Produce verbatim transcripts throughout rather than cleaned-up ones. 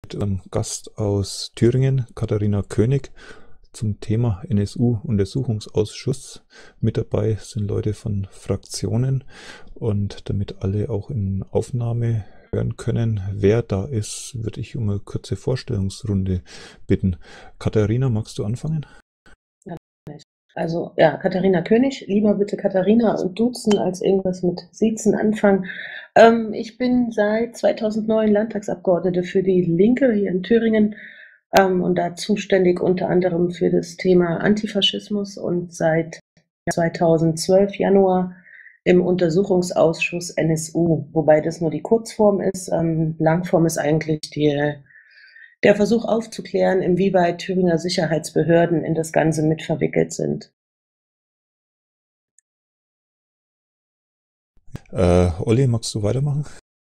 mit einem Gast aus Thüringen, Katharina König, zum Thema N S U-Untersuchungsausschuss. Mit dabei sind Leute von Fraktionen, und damit alle auch in Aufnahme hören können, wer da ist, würde ich um eine kurze Vorstellungsrunde bitten. Katharina, magst du anfangen? Also ja, Katharina König, lieber bitte Katharina und duzen als irgendwas mit Siezen anfangen. Ähm, ich bin seit zweitausendneun Landtagsabgeordnete für die Linke hier in Thüringen ähm, und da zuständig unter anderem für das Thema Antifaschismus und seit zweitausendzwölf Januar im Untersuchungsausschuss N S U, wobei das nur die Kurzform ist. Ähm, Langform ist eigentlich die, der Versuch aufzuklären, inwieweit Thüringer Sicherheitsbehörden in das Ganze mit verwickelt sind. Äh, Olli, magst du weitermachen?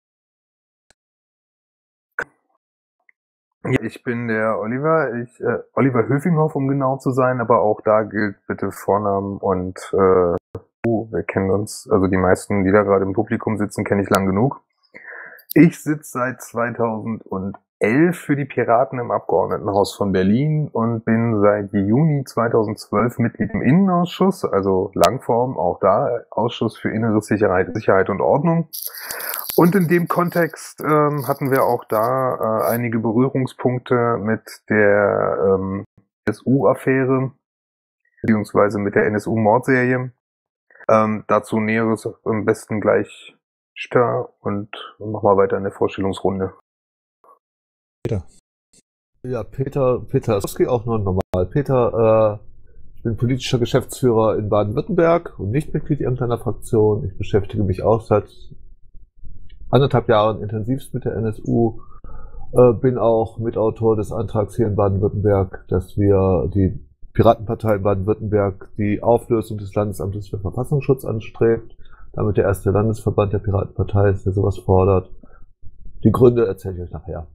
Ja, ich bin der Oliver, ich, äh, Oliver Höfinghoff, um genau zu sein, aber auch da gilt bitte Vornamen und äh, uh, wir kennen uns, also die meisten, die da gerade im Publikum sitzen, kenne ich lang genug. Ich sitze seit zweitausendelf für die Piraten im Abgeordnetenhaus von Berlin und bin seit Juni zweitausendzwölf Mitglied im Innenausschuss, also Langform, auch da Ausschuss für innere Sicherheit, Sicherheit und Ordnung. Und in dem Kontext ähm, hatten wir auch da äh, einige Berührungspunkte mit der ähm, N S U-Affäre, beziehungsweise mit der N S U-Mordserie. Ähm, dazu Näheres am besten gleich später und nochmal weiter in der Vorstellungsrunde. Peter. Ja, Peter, Peter Oskowski, auch noch normal. Peter, äh, ich bin politischer Geschäftsführer in Baden-Württemberg und nicht Mitglied irgendeiner Fraktion. Ich beschäftige mich auch seit anderthalb Jahren intensivst mit der N S U, äh, bin auch Mitautor des Antrags hier in Baden-Württemberg, dass wir die Piratenpartei in Baden-Württemberg die Auflösung des Landesamtes für Verfassungsschutz anstrebt, damit der erste Landesverband der Piratenpartei ist, der sowas fordert. Die Gründe erzähle ich euch nachher.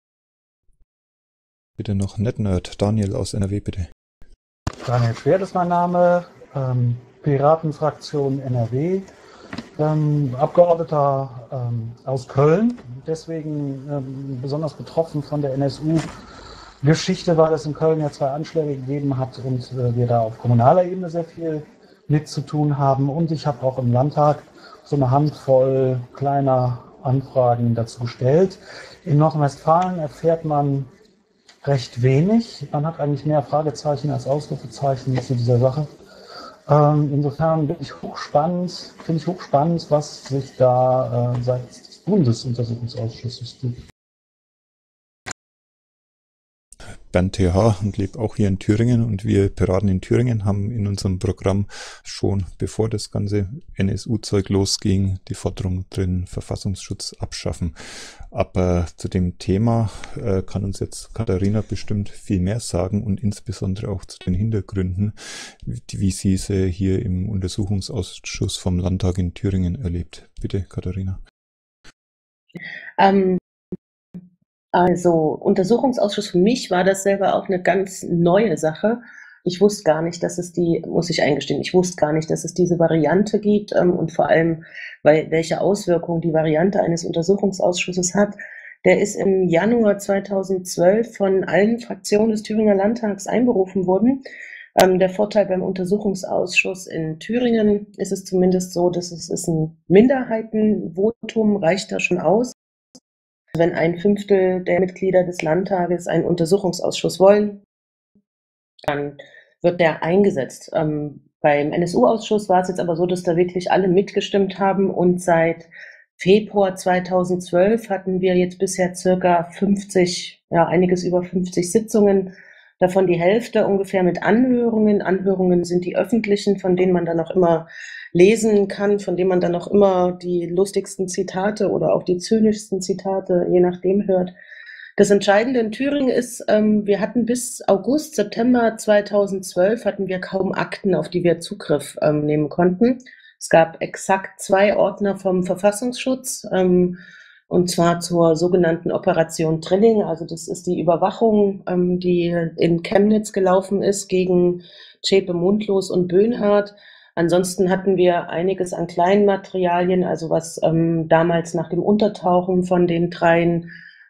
Bitte noch NetNerd, Daniel aus N R W, bitte. Daniel Schwert ist mein Name, ähm, Piratenfraktion N R W. Ähm, Abgeordneter ähm, aus Köln, deswegen ähm, besonders betroffen von der N S U-Geschichte, weil es in Köln ja zwei Anschläge gegeben hat und äh, wir da auf kommunaler Ebene sehr viel mit zu tun haben. Und ich habe auch im Landtag so eine Handvoll kleiner Anfragen dazu gestellt. In Nordrhein-Westfalen erfährt man recht wenig. Man hat eigentlich mehr Fragezeichen als Ausrufezeichen zu dieser Sache. Ähm, insofern bin ich hochspannend, finde ich hochspannend, was sich da äh, seitens des Bundesuntersuchungsausschusses tut. Bernd T H und lebe auch hier in Thüringen, und wir Piraten in Thüringen haben in unserem Programm schon, bevor das ganze N S U-Zeug losging, die Forderung drin, Verfassungsschutz abschaffen. Aber zu dem Thema äh, kann uns jetzt Katharina bestimmt viel mehr sagen, und insbesondere auch zu den Hintergründen, wie, wie sie sie hier im Untersuchungsausschuss vom Landtag in Thüringen erlebt. Bitte, Katharina. Ähm, Also Untersuchungsausschuss für mich war das selber auch eine ganz neue Sache. Ich wusste gar nicht, dass es die, muss ich eingestehen, ich wusste gar nicht, dass es diese Variante gibt ähm, und vor allem, weil welche Auswirkungen die Variante eines Untersuchungsausschusses hat. Der ist im Januar zweitausendzwölf von allen Fraktionen des Thüringer Landtags einberufen worden. Ähm, der Vorteil beim Untersuchungsausschuss in Thüringen ist es zumindest so, dass es ist ein Minderheitenvotum, reicht da schon aus. Wenn ein Fünftel der Mitglieder des Landtages einen Untersuchungsausschuss wollen, dann wird der eingesetzt. Ähm, beim N S U-Ausschuss war es jetzt aber so, dass da wirklich alle mitgestimmt haben, und seit Februar zweitausendzwölf hatten wir jetzt bisher circa fünfzig, ja einiges über fünfzig Sitzungen, davon die Hälfte ungefähr mit Anhörungen. Anhörungen sind die öffentlichen, von denen man dann auch immer lesen kann, von dem man dann auch immer die lustigsten Zitate oder auch die zynischsten Zitate, je nachdem, hört. Das Entscheidende in Thüringen ist, ähm, wir hatten bis August, September zweitausendzwölf hatten wir kaum Akten, auf die wir Zugriff ähm, nehmen konnten. Es gab exakt zwei Ordner vom Verfassungsschutz, ähm, und zwar zur sogenannten Operation Drilling. Also das ist die Überwachung, ähm, die in Chemnitz gelaufen ist gegen Zschäpe, Mundlos und Böhnhardt. Ansonsten hatten wir einiges an kleinen Materialien, also was ähm, damals nach dem Untertauchen von den dreien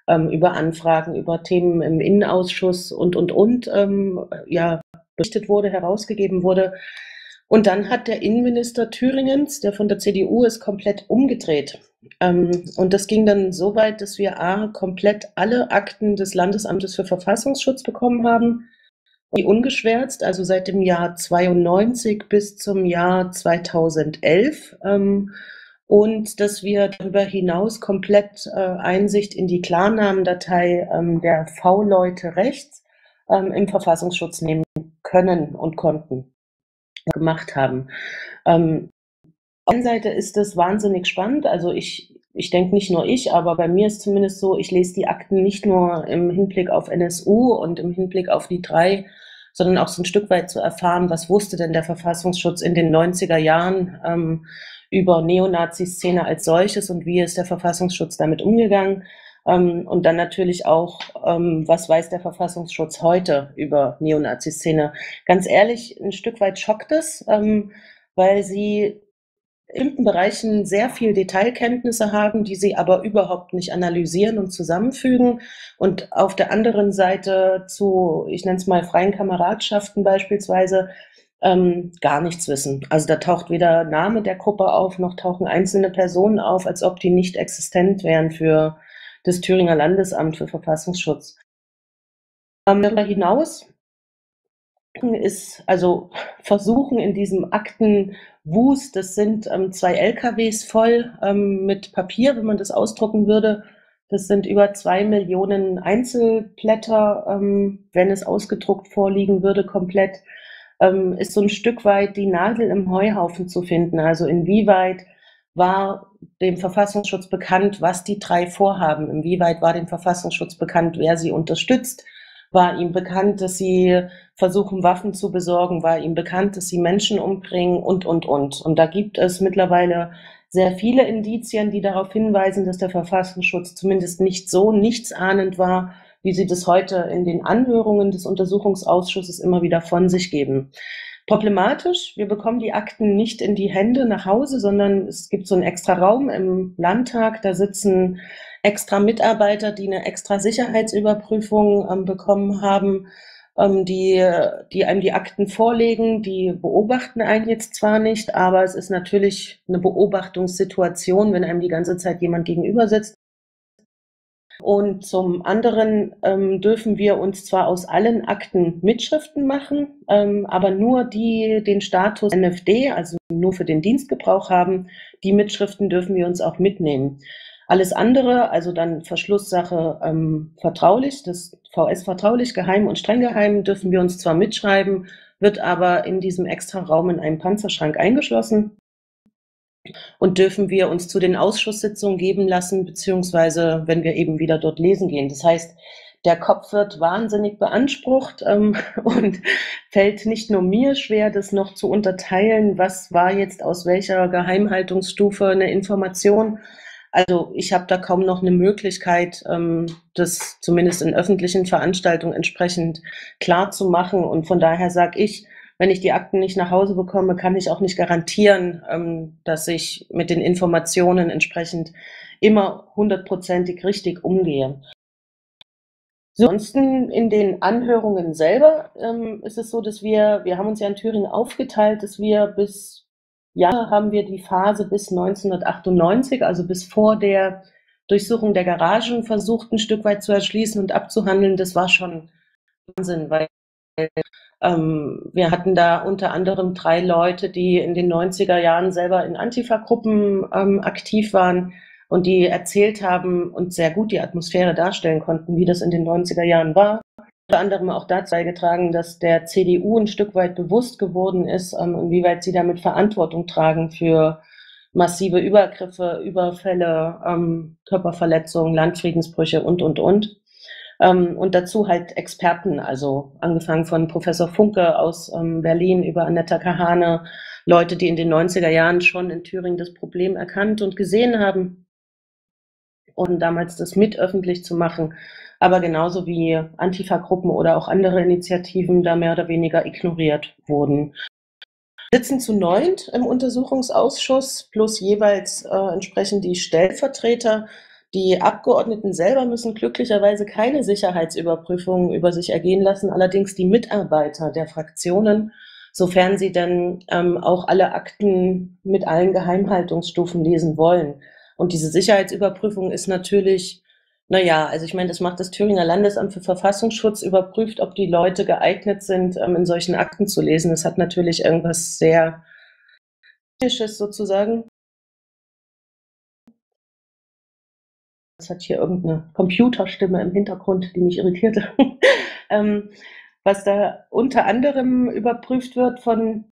ähm, über Anfragen, über Themen im Innenausschuss und, und, und, ähm, ja, berichtet wurde, herausgegeben wurde. Und dann hat der Innenminister Thüringens, der von der C D U ist, komplett umgedreht. Ähm, und das ging dann so weit, dass wir A, komplett alle Akten des Landesamtes für Verfassungsschutz bekommen haben, die ungeschwärzt, also seit dem Jahr zweiundneunzig bis zum Jahr zweitausendelf. Ähm, und dass wir darüber hinaus komplett äh, Einsicht in die Klarnamendatei ähm, der V-Leute rechts ähm, im Verfassungsschutz nehmen können und konnten, gemacht haben. Ähm, auf der einen Seite ist das wahnsinnig spannend, also ich, ich denke nicht nur ich, aber bei mir ist zumindest so, ich lese die Akten nicht nur im Hinblick auf N S U und im Hinblick auf die drei, sondern auch so ein Stück weit zu erfahren, was wusste denn der Verfassungsschutz in den neunziger Jahren ähm, über Neonazi-Szene als solches und wie ist der Verfassungsschutz damit umgegangen. Ähm, und dann natürlich auch, ähm, was weiß der Verfassungsschutz heute über Neonazi-Szene. Ganz ehrlich, ein Stück weit schockt es, ähm, weil sie in bestimmten Bereichen sehr viel Detailkenntnisse haben, die sie aber überhaupt nicht analysieren und zusammenfügen. Und auf der anderen Seite zu, ich nenne es mal freien Kameradschaften beispielsweise, ähm, gar nichts wissen. Also da taucht weder Name der Gruppe auf, noch tauchen einzelne Personen auf, als ob die nicht existent wären für das Thüringer Landesamt für Verfassungsschutz. Ähm, darüber hinaus ist, also versuchen in diesem Aktenwust, das sind ähm, zwei L K Ws voll ähm, mit Papier, wenn man das ausdrucken würde. Das sind über zwei Millionen Einzelblätter, ähm, wenn es ausgedruckt vorliegen würde, komplett, ähm, ist so ein Stück weit die Nadel im Heuhaufen zu finden. Also inwieweit war dem Verfassungsschutz bekannt, was die drei vorhaben? Inwieweit war dem Verfassungsschutz bekannt, wer sie unterstützt? War ihm bekannt, dass sie versuchen, Waffen zu besorgen? War ihm bekannt, dass sie Menschen umbringen? Und, und, und. Und da gibt es mittlerweile sehr viele Indizien, die darauf hinweisen, dass der Verfassungsschutz zumindest nicht so nichtsahnend war, wie sie das heute in den Anhörungen des Untersuchungsausschusses immer wieder von sich geben. Problematisch, wir bekommen die Akten nicht in die Hände nach Hause, sondern es gibt so einen extra Raum im Landtag, da sitzen extra Mitarbeiter, die eine extra Sicherheitsüberprüfung ähm, bekommen haben, ähm, die, die einem die Akten vorlegen, die beobachten einen jetzt zwar nicht, aber es ist natürlich eine Beobachtungssituation, wenn einem die ganze Zeit jemand gegenüber sitzt. Und zum anderen ähm, dürfen wir uns zwar aus allen Akten Mitschriften machen, ähm, aber nur die den Status N F D, also nur für den Dienstgebrauch haben, die Mitschriften dürfen wir uns auch mitnehmen. Alles andere, also dann Verschlusssache ähm, vertraulich, das V S vertraulich, geheim und streng geheim, dürfen wir uns zwar mitschreiben, wird aber in diesem extra Raum in einem Panzerschrank eingeschlossen. Und dürfen wir uns zu den Ausschusssitzungen geben lassen, beziehungsweise wenn wir eben wieder dort lesen gehen. Das heißt, der Kopf wird wahnsinnig beansprucht ähm, und fällt nicht nur mir schwer, das noch zu unterteilen, was war jetzt aus welcher Geheimhaltungsstufe eine Information. Also ich habe da kaum noch eine Möglichkeit, ähm, das zumindest in öffentlichen Veranstaltungen entsprechend klar zu machen. Und von daher sage ich, wenn ich die Akten nicht nach Hause bekomme, kann ich auch nicht garantieren, ähm, dass ich mit den Informationen entsprechend immer hundertprozentig richtig umgehe. Ansonsten in den Anhörungen selber ähm, ist es so, dass wir, wir haben uns ja in Thüringen aufgeteilt, dass wir bis, ja, haben wir die Phase bis neunzehnhundertachtundneunzig, also bis vor der Durchsuchung der Garagen versucht, ein Stück weit zu erschließen und abzuhandeln. Das war schon Wahnsinn, weil ähm, wir hatten da unter anderem drei Leute, die in den neunziger Jahren selber in Antifa-Gruppen ähm, aktiv waren und die erzählt haben und sehr gut die Atmosphäre darstellen konnten, wie das in den neunziger Jahren war. Unter anderem auch dazu beigetragen, dass der C D U ein Stück weit bewusst geworden ist, ähm, inwieweit sie damit Verantwortung tragen für massive Übergriffe, Überfälle, ähm, Körperverletzungen, Landfriedensbrüche und, und, und. Ähm, und dazu halt Experten, also angefangen von Professor Funke aus ähm, Berlin über Annetta Kahane, Leute, die in den neunziger Jahren schon in Thüringen das Problem erkannt und gesehen haben und damals das mit öffentlich zu machen, aber genauso wie Antifa-Gruppen oder auch andere Initiativen da mehr oder weniger ignoriert wurden. Wir sitzen zu neunt im Untersuchungsausschuss plus jeweils äh, entsprechend die Stellvertreter. Die Abgeordneten selber müssen glücklicherweise keine Sicherheitsüberprüfungen über sich ergehen lassen, allerdings die Mitarbeiter der Fraktionen, sofern sie dann ähm, auch alle Akten mit allen Geheimhaltungsstufen lesen wollen. Und diese Sicherheitsüberprüfung ist natürlich, naja, also ich meine, das macht das Thüringer Landesamt für Verfassungsschutz, überprüft, ob die Leute geeignet sind, ähm, in solchen Akten zu lesen. Das hat natürlich irgendwas sehr Technisches sozusagen. Es hat hier irgendeine Computerstimme im Hintergrund, die mich irritierte. ähm, was da unter anderem überprüft wird von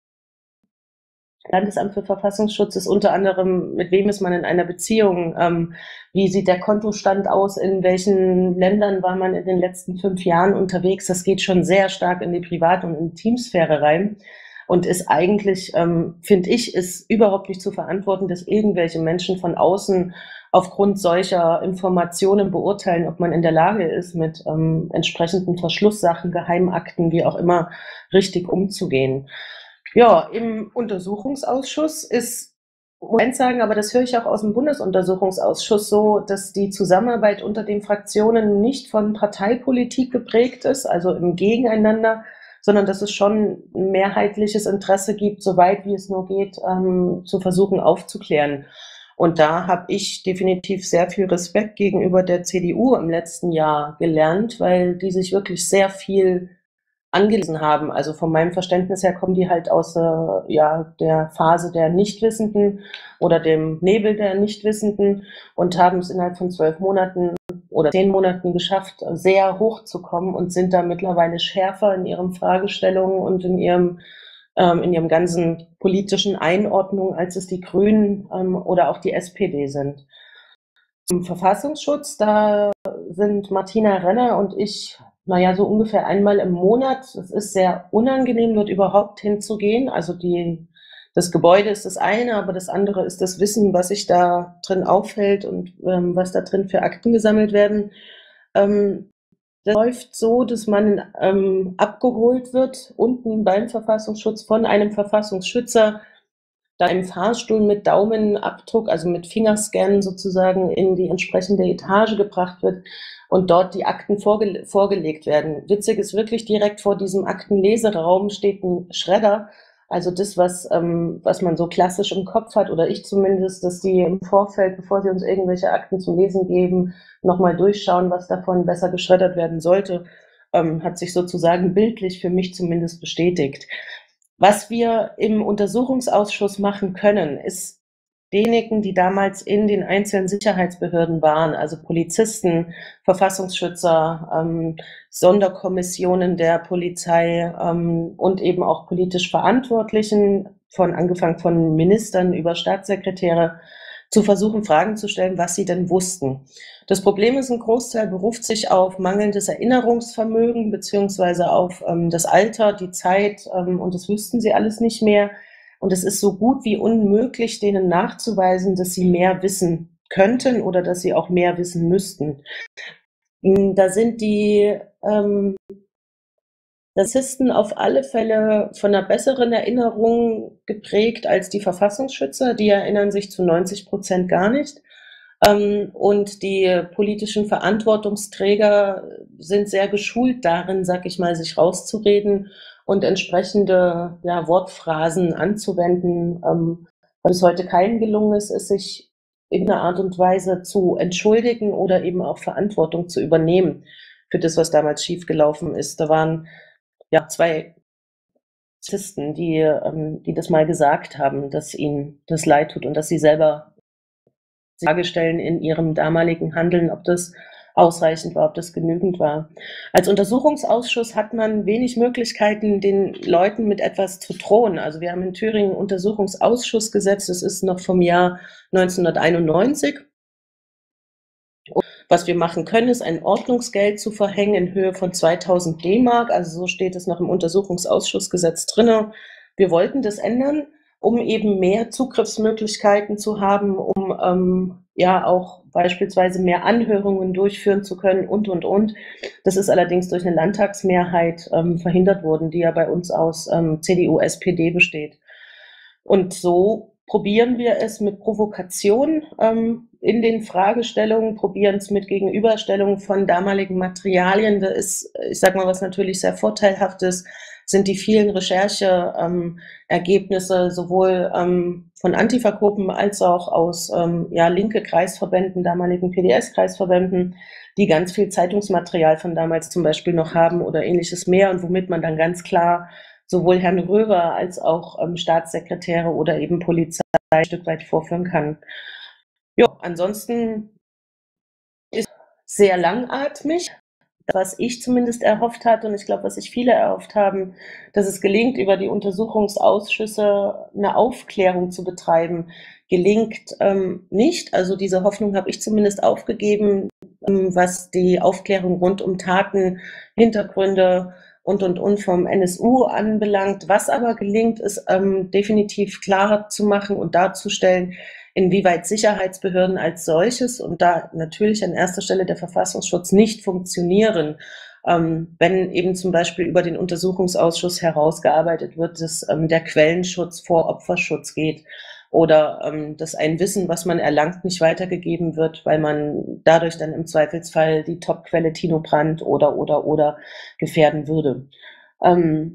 Landesamt für Verfassungsschutz, ist unter anderem, mit wem ist man in einer Beziehung, ähm, wie sieht der Kontostand aus, in welchen Ländern war man in den letzten fünf Jahren unterwegs. Das geht schon sehr stark in die Privat- und Intimsphäre rein und ist eigentlich, ähm, finde ich, ist überhaupt nicht zu verantworten, dass irgendwelche Menschen von außen aufgrund solcher Informationen beurteilen, ob man in der Lage ist, mit ähm, entsprechenden Verschlusssachen, Geheimakten, wie auch immer, richtig umzugehen. Ja, im Untersuchungsausschuss ist, muss ich sagen, aber das höre ich auch aus dem Bundesuntersuchungsausschuss so, dass die Zusammenarbeit unter den Fraktionen nicht von Parteipolitik geprägt ist, also im Gegeneinander, sondern dass es schon ein mehrheitliches Interesse gibt, soweit wie es nur geht, ähm, zu versuchen aufzuklären. Und da habe ich definitiv sehr viel Respekt gegenüber der C D U im letzten Jahr gelernt, weil die sich wirklich sehr viel angelesen haben. Also von meinem Verständnis her kommen die halt aus äh, ja, der Phase der Nichtwissenden oder dem Nebel der Nichtwissenden und haben es innerhalb von zwölf Monaten oder zehn Monaten geschafft, sehr hoch zu kommen und sind da mittlerweile schärfer in ihren Fragestellungen und in ihrem ähm, in ihrem ganzen politischen Einordnung, als es die Grünen ähm, oder auch die S P D sind. Zum Verfassungsschutz, da sind Martina Renner und ich, naja, so ungefähr einmal im Monat. Es ist sehr unangenehm, dort überhaupt hinzugehen. Also die, das Gebäude ist das eine, aber das andere ist das Wissen, was sich da drin aufhält und ähm, was da drin für Akten gesammelt werden. Ähm, das läuft so, dass man ähm, abgeholt wird, unten beim Verfassungsschutz von einem Verfassungsschützer, da im Fahrstuhl mit Daumenabdruck, also mit Fingerscan sozusagen in die entsprechende Etage gebracht wird und dort die Akten vorge vorgelegt werden. Witzig ist wirklich, direkt vor diesem Aktenleseraum steht ein Schredder, also das, was, ähm, was man so klassisch im Kopf hat, oder ich zumindest, dass die im Vorfeld, bevor sie uns irgendwelche Akten zum Lesen geben, nochmal durchschauen, was davon besser geschreddert werden sollte, ähm, hat sich sozusagen bildlich für mich zumindest bestätigt. Was wir im Untersuchungsausschuss machen können, ist diejenigen, die damals in den einzelnen Sicherheitsbehörden waren, also Polizisten, Verfassungsschützer, ähm, Sonderkommissionen der Polizei ähm, und eben auch politisch Verantwortlichen, von angefangen von Ministern über Staatssekretäre, zu versuchen, Fragen zu stellen, was sie denn wussten. Das Problem ist, ein Großteil beruft sich auf mangelndes Erinnerungsvermögen beziehungsweise auf ähm, das Alter, die Zeit ähm, und das wüssten sie alles nicht mehr. Und es ist so gut wie unmöglich, denen nachzuweisen, dass sie mehr wissen könnten oder dass sie auch mehr wissen müssten. Da sind die ähm, Rassisten auf alle Fälle von einer besseren Erinnerung geprägt als die Verfassungsschützer. Die erinnern sich zu neunzig Prozent gar nicht. Ähm, und die politischen Verantwortungsträger sind sehr geschult darin, sag ich mal, sich rauszureden und entsprechende ja, Wortphrasen anzuwenden. Ähm, was heute keinem gelungen ist, ist, sich in einer Art und Weise zu entschuldigen oder eben auch Verantwortung zu übernehmen für das, was damals schiefgelaufen ist. Da waren ja zwei Polizisten, die, ähm, die das mal gesagt haben, dass ihnen das leid tut und dass sie selber Frage stellen in ihrem damaligen Handeln, ob das ausreichend war, ob das genügend war. Als Untersuchungsausschuss hat man wenig Möglichkeiten, den Leuten mit etwas zu drohen. Also wir haben in Thüringen ein Untersuchungsausschussgesetz, das ist noch vom Jahr neunzehnhunderteinundneunzig. Und was wir machen können, ist ein Ordnungsgeld zu verhängen in Höhe von zweitausend D-Mark. Also so steht es noch im Untersuchungsausschussgesetz drin. Wir wollten das ändern, um eben mehr Zugriffsmöglichkeiten zu haben, um ähm, ja auch beispielsweise mehr Anhörungen durchführen zu können und, und, und. Das ist allerdings durch eine Landtagsmehrheit ähm, verhindert worden, die ja bei uns aus ähm, C D U, S P D besteht. Und so probieren wir es mit Provokation, ähm, in den Fragestellungen, probieren es mit Gegenüberstellungen von damaligen Materialien. Da ist, ich sag mal, was natürlich sehr vorteilhaft ist, sind die vielen Rechercheergebnisse ähm, sowohl ähm, von Antifa-Gruppen als auch aus ähm, ja, linke Kreisverbänden, damaligen P D S-Kreisverbänden, die ganz viel Zeitungsmaterial von damals zum Beispiel noch haben oder ähnliches mehr und womit man dann ganz klar sowohl Herrn Röver als auch ähm, Staatssekretäre oder eben Polizei ein Stück weit vorführen kann. Ja, ansonsten ist sehr langatmig, was ich zumindest erhofft hatte und ich glaube, was sich viele erhofft haben, dass es gelingt, über die Untersuchungsausschüsse eine Aufklärung zu betreiben, gelingt ähm, nicht. Also diese Hoffnung habe ich zumindest aufgegeben, ähm, was die Aufklärung rund um Taten, Hintergründe und, und, und vom N S U anbelangt. Was aber gelingt, ist ähm, definitiv klar zu machen und darzustellen, inwieweit Sicherheitsbehörden als solches und da natürlich an erster Stelle der Verfassungsschutz nicht funktionieren, ähm, wenn eben zum Beispiel über den Untersuchungsausschuss herausgearbeitet wird, dass ähm, der Quellenschutz vor Opferschutz geht oder ähm, dass ein Wissen, was man erlangt, nicht weitergegeben wird, weil man dadurch dann im Zweifelsfall die Topquelle Tino Brandt oder, oder, oder gefährden würde. Ähm,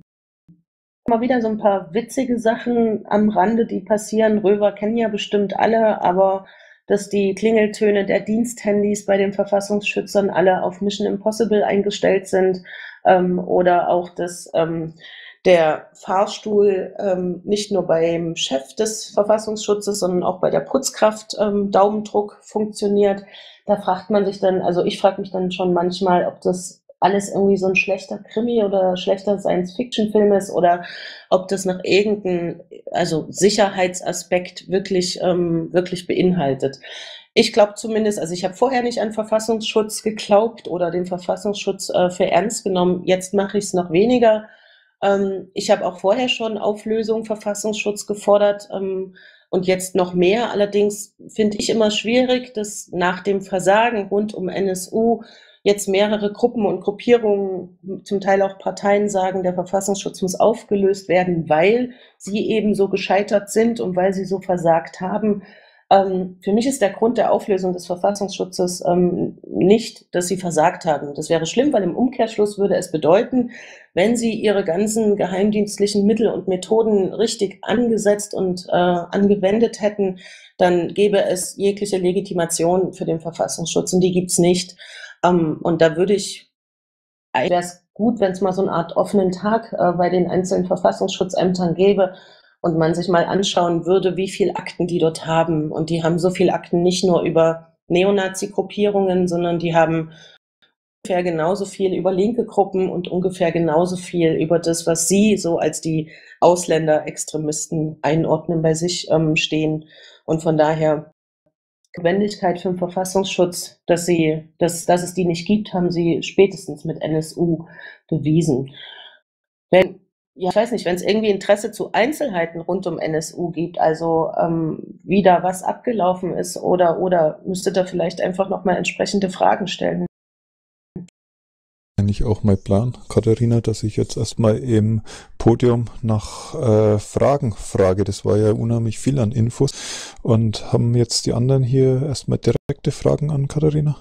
Mal wieder so ein paar witzige Sachen am Rande, die passieren. Röver kennen ja bestimmt alle, aber dass die Klingeltöne der Diensthandys bei den Verfassungsschützern alle auf Mission Impossible eingestellt sind ähm, oder auch, dass ähm, der Fahrstuhl ähm, nicht nur beim Chef des Verfassungsschutzes, sondern auch bei der Putzkraft ähm, Daumendruck funktioniert. Da fragt man sich dann, also ich frage mich dann schon manchmal, ob das alles irgendwie so ein schlechter Krimi oder schlechter Science-Fiction-Film ist oder ob das nach irgendeinem, also Sicherheitsaspekt wirklich, ähm, wirklich beinhaltet. Ich glaube zumindest, also ich habe vorher nicht an Verfassungsschutz geglaubt oder den Verfassungsschutz äh, für ernst genommen. Jetzt mache ich es noch weniger. Ähm, ich habe auch vorher schon Auflösung Verfassungsschutz gefordert ähm, und jetzt noch mehr. Allerdings finde ich immer schwierig, dass nach dem Versagen rund um N S U jetzt mehrere Gruppen und Gruppierungen, zum Teil auch Parteien sagen, der Verfassungsschutz muss aufgelöst werden, weil sie eben so gescheitert sind und weil sie so versagt haben. Ähm, für mich ist der Grund der Auflösung des Verfassungsschutzes ähm, nicht, dass sie versagt haben. Das wäre schlimm, weil im Umkehrschluss würde es bedeuten, wenn sie ihre ganzen geheimdienstlichen Mittel und Methoden richtig angesetzt und äh, angewendet hätten, dann gäbe es jegliche Legitimation für den Verfassungsschutz und die gibt's nicht. Um, und da würde ich, wäre es gut, wenn es mal so eine Art offenen Tag äh, bei den einzelnen Verfassungsschutzämtern gäbe und man sich mal anschauen würde, wie viel Akten die dort haben. Und die haben so viel Akten nicht nur über Neonazi-Gruppierungen, sondern die haben ungefähr genauso viel über linke Gruppen und ungefähr genauso viel über das, was sie so als die Ausländer-Extremisten einordnen bei sich ähm, stehen. Und von daher Notwendigkeit für den Verfassungsschutz, dass sie, dass, dass es die nicht gibt, haben sie spätestens mit N S U bewiesen. Wenn, ja, ich weiß nicht, wenn es irgendwie Interesse zu Einzelheiten rund um N S U gibt, also ähm, wie da was abgelaufen ist oder, oder müsste da vielleicht einfach nochmal entsprechende Fragen stellen. Eigentlich auch mein Plan, Katharina, dass ich jetzt erstmal im Podium nach äh, Fragen frage. Das war ja unheimlich viel an Infos. Und haben jetzt die anderen hier erstmal direkte Fragen an Katharina?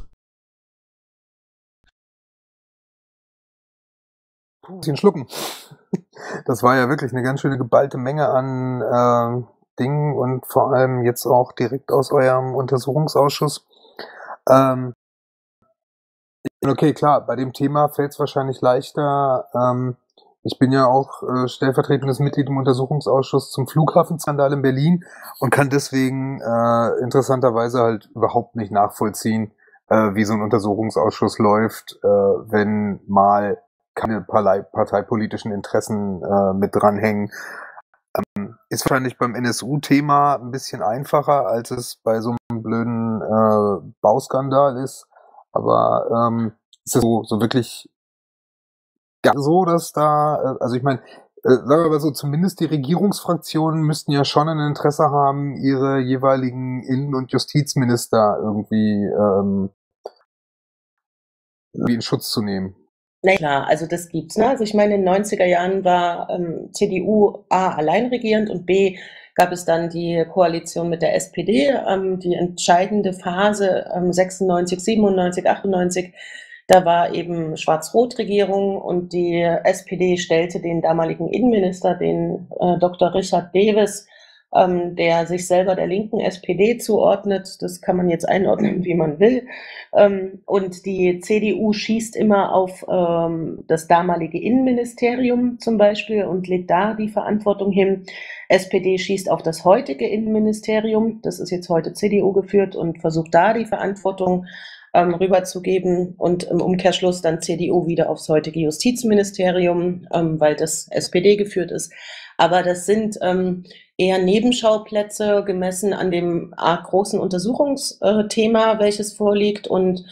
Puh, bisschen schlucken. Das war ja wirklich eine ganz schöne geballte Menge an äh, Dingen und vor allem jetzt auch direkt aus eurem Untersuchungsausschuss. Ähm, Okay, klar, bei dem Thema fällt es wahrscheinlich leichter. Ähm, ich bin ja auch äh, stellvertretendes Mitglied im Untersuchungsausschuss zum Flughafenskandal in Berlin und kann deswegen äh, interessanterweise halt überhaupt nicht nachvollziehen, äh, wie so ein Untersuchungsausschuss läuft, äh, wenn mal keine Partei parteipolitischen Interessen äh, mit dranhängen. Ähm, ist wahrscheinlich beim N S U-Thema ein bisschen einfacher, als es bei so einem blöden äh, Bauskandal ist. Aber ähm, ist es so, so wirklich ja, so, dass da, also ich meine, äh, sagen wir mal so, zumindest die Regierungsfraktionen müssten ja schon ein Interesse haben, ihre jeweiligen Innen- und Justizminister irgendwie, ähm, irgendwie in Schutz zu nehmen. Na klar, also das gibt's, ne? Also ich meine, in den neunziger Jahren war ähm, C D U A alleinregierend und B gab es dann die Koalition mit der S P D, ähm, die entscheidende Phase ähm, sechsundneunzig, siebenundneunzig, achtundneunzig. Da war eben Schwarz-Rot-Regierung und die S P D stellte den damaligen Innenminister, den äh, Doktor Richard Dewes, ähm, der sich selber der linken S P D zuordnet. Das kann man jetzt einordnen, wie man will. Ähm, und die C D U schießt immer auf ähm, das damalige Innenministerium zum Beispiel und legt da die Verantwortung hin. S P D schießt auf das heutige Innenministerium, das ist jetzt heute C D U geführt, und versucht da die Verantwortung ähm, rüberzugeben, und im Umkehrschluss dann C D U wieder aufs heutige Justizministerium, ähm, weil das S P D geführt ist. Aber das sind ähm, eher Nebenschauplätze gemessen an dem A, großen Untersuchungsthema, welches vorliegt, und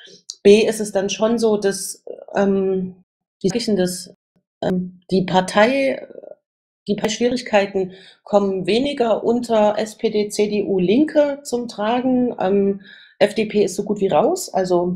B ist es dann schon so, dass ähm, die, das, ähm, die Partei, die Schwierigkeiten kommen weniger unter S P D, C D U, Linke zum Tragen. Ähm, F D P ist so gut wie raus, also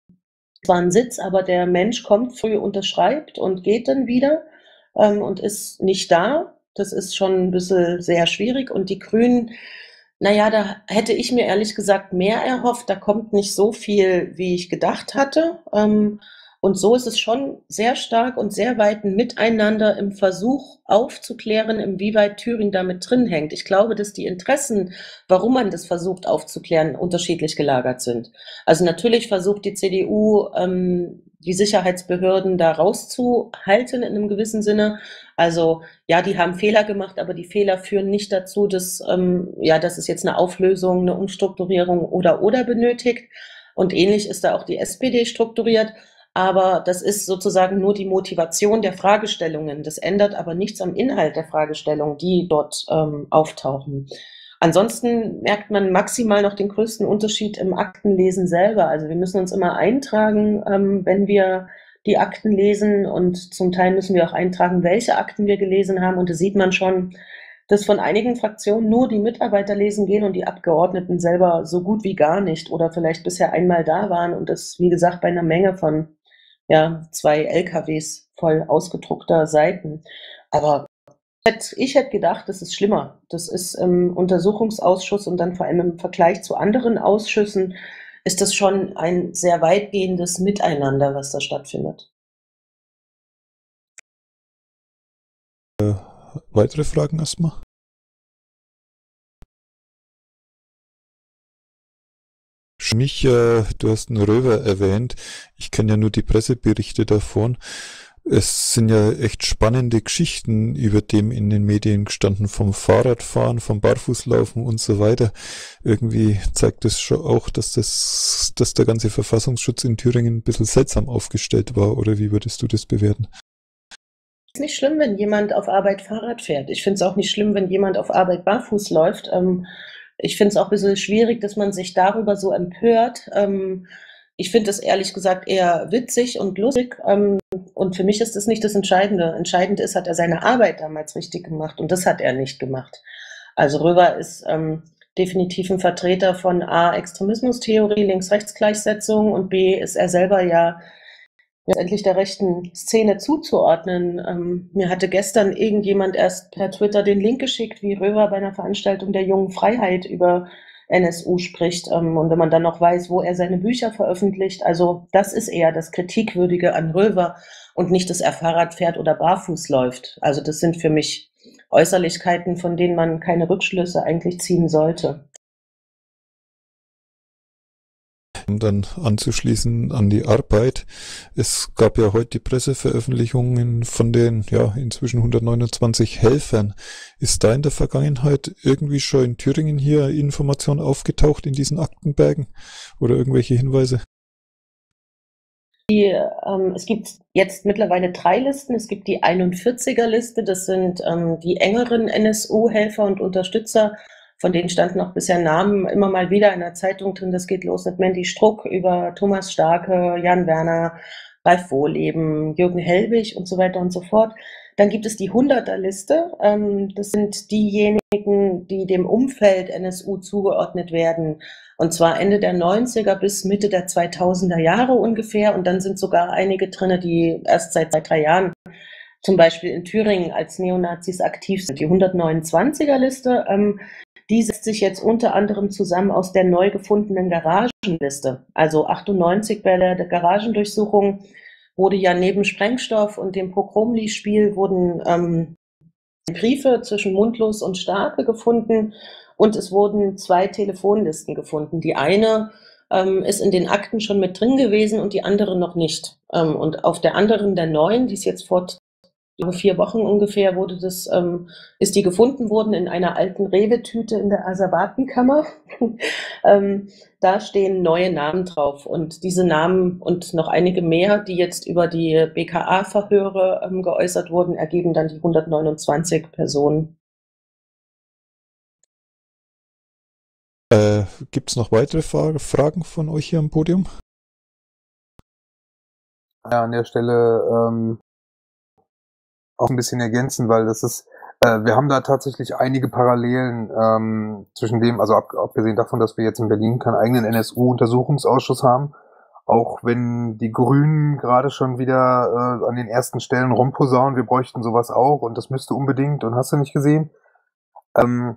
zwar ein Sitz, aber der Mensch kommt früh, unterschreibt und geht dann wieder ähm, und ist nicht da. Das ist schon ein bisschen sehr schwierig. Und die Grünen, naja, da hätte ich mir ehrlich gesagt mehr erhofft. Da kommt nicht so viel, wie ich gedacht hatte. Ähm, und so ist es schon sehr stark und sehr weit ein Miteinander im Versuch aufzuklären, inwieweit Thüringen damit drin hängt. Ich glaube, dass die Interessen, warum man das versucht aufzuklären, unterschiedlich gelagert sind. Also natürlich versucht die C D U, ähm, die Sicherheitsbehörden da rauszuhalten in einem gewissen Sinne. Also ja, die haben Fehler gemacht, aber die Fehler führen nicht dazu, dass, ähm, ja, dass es jetzt eine Auflösung, eine Umstrukturierung oder oder benötigt. Und ähnlich ist da auch die S P D strukturiert. Aber das ist sozusagen nur die Motivation der Fragestellungen. Das ändert aber nichts am Inhalt der Fragestellungen, die dort ähm, auftauchen. Ansonsten merkt man maximal noch den größten Unterschied im Aktenlesen selber. Also wir müssen uns immer eintragen, ähm, wenn wir die Akten lesen, und zum Teil müssen wir auch eintragen, welche Akten wir gelesen haben. Und da sieht man schon, dass von einigen Fraktionen nur die Mitarbeiter lesen gehen und die Abgeordneten selber so gut wie gar nicht oder vielleicht bisher einmal da waren, und das, wie gesagt, bei einer Menge von ja, zwei L K Ws voll ausgedruckter Seiten. Aber ich hätte gedacht, das ist schlimmer. Das ist im Untersuchungsausschuss und dann vor allem im Vergleich zu anderen Ausschüssen ist das schon ein sehr weitgehendes Miteinander, was da stattfindet. Äh, weitere Fragen erstmal? Mich, äh, du hast einen Röver erwähnt. Ich kenne ja nur die Presseberichte davon. Es sind ja echt spannende Geschichten über dem in den Medien gestanden, vom Fahrradfahren, vom Barfußlaufen und so weiter. Irgendwie zeigt das schon auch, dass das, dass der ganze Verfassungsschutz in Thüringen ein bisschen seltsam aufgestellt war, oder wie würdest du das bewerten? Es ist nicht schlimm, wenn jemand auf Arbeit Fahrrad fährt. Ich finde es auch nicht schlimm, wenn jemand auf Arbeit barfuß läuft. Ähm, ich finde es auch ein bisschen schwierig, dass man sich darüber so empört. Ähm, ich finde es ehrlich gesagt eher witzig und lustig. Ähm, und für mich ist das nicht das Entscheidende. Entscheidend ist, hat er seine Arbeit damals richtig gemacht, und das hat er nicht gemacht. Also Röver ist ähm, definitiv ein Vertreter von A, Extremismustheorie, Links-Rechts-Gleichsetzung, und B, ist er selber ja letztendlich der rechten Szene zuzuordnen. Ähm, mir hatte gestern irgendjemand erst per Twitter den Link geschickt, wie Röver bei einer Veranstaltung der Jungen Freiheit über N S U spricht. Ähm, und wenn man dann noch weiß, wo er seine Bücher veröffentlicht, also das ist eher das Kritikwürdige an Röver und nicht, dass er Fahrrad fährt oder barfuß läuft. Also das sind für mich Äußerlichkeiten, von denen man keine Rückschlüsse eigentlich ziehen sollte. Um dann anzuschließen an die Arbeit. Es gab ja heute die Presseveröffentlichungen von den ja inzwischen hundertneunundzwanzig Helfern. Ist da in der Vergangenheit irgendwie schon in Thüringen hier Information aufgetaucht in diesen Aktenbergen oder irgendwelche Hinweise? Die, ähm, es gibt jetzt mittlerweile drei Listen. Es gibt die einundvierziger Liste, das sind ähm, die engeren N S U-Helfer und Unterstützer. Von denen standen auch bisher Namen immer mal wieder in der Zeitung drin. Das geht los mit Mandy Struck über Thomas Starke, Jan Werner, Ralf Wohleben, Jürgen Helbig und so weiter und so fort. Dann gibt es die Hunderter-Liste. Ähm, das sind diejenigen, die dem Umfeld N S U zugeordnet werden. Und zwar Ende der neunziger bis Mitte der zweitausender Jahre ungefähr. Und dann sind sogar einige drin, die erst seit zwei, drei Jahren zum Beispiel in Thüringen als Neonazis aktiv sind. Die hundertneunundzwanziger-Liste, ähm, die setzt sich jetzt unter anderem zusammen aus der neu gefundenen Garagenliste. Also achtundneunzig bei der, der Garagendurchsuchung wurde ja neben Sprengstoff und dem Pogromli-Spiel wurden ähm, Briefe zwischen Mundlos und Starke gefunden und es wurden zwei Telefonlisten gefunden. Die eine ähm, ist in den Akten schon mit drin gewesen und die andere noch nicht. Ähm, und auf der anderen, der neuen, die ist jetzt vor vier Wochen ungefähr, wurde das, ähm, ist die gefunden worden in einer alten Rewe-Tüte in der Asservatenkammer. ähm, da stehen neue Namen drauf und diese Namen und noch einige mehr, die jetzt über die B K A-Verhöre ähm, geäußert wurden, ergeben dann die hundertneunundzwanzig Personen. Äh, Gibt es noch weitere Fra Fragen von euch hier am Podium? Ja, an der Stelle ähm, auch ein bisschen ergänzen, weil das ist, äh, wir haben da tatsächlich einige Parallelen ähm, zwischen dem, also ab, abgesehen davon, dass wir jetzt in Berlin keinen eigenen N S U-Untersuchungsausschuss haben, auch wenn die Grünen gerade schon wieder äh, an den ersten Stellen rumposaunen, wir bräuchten sowas auch und das müsste unbedingt und hast du nicht gesehen, ähm,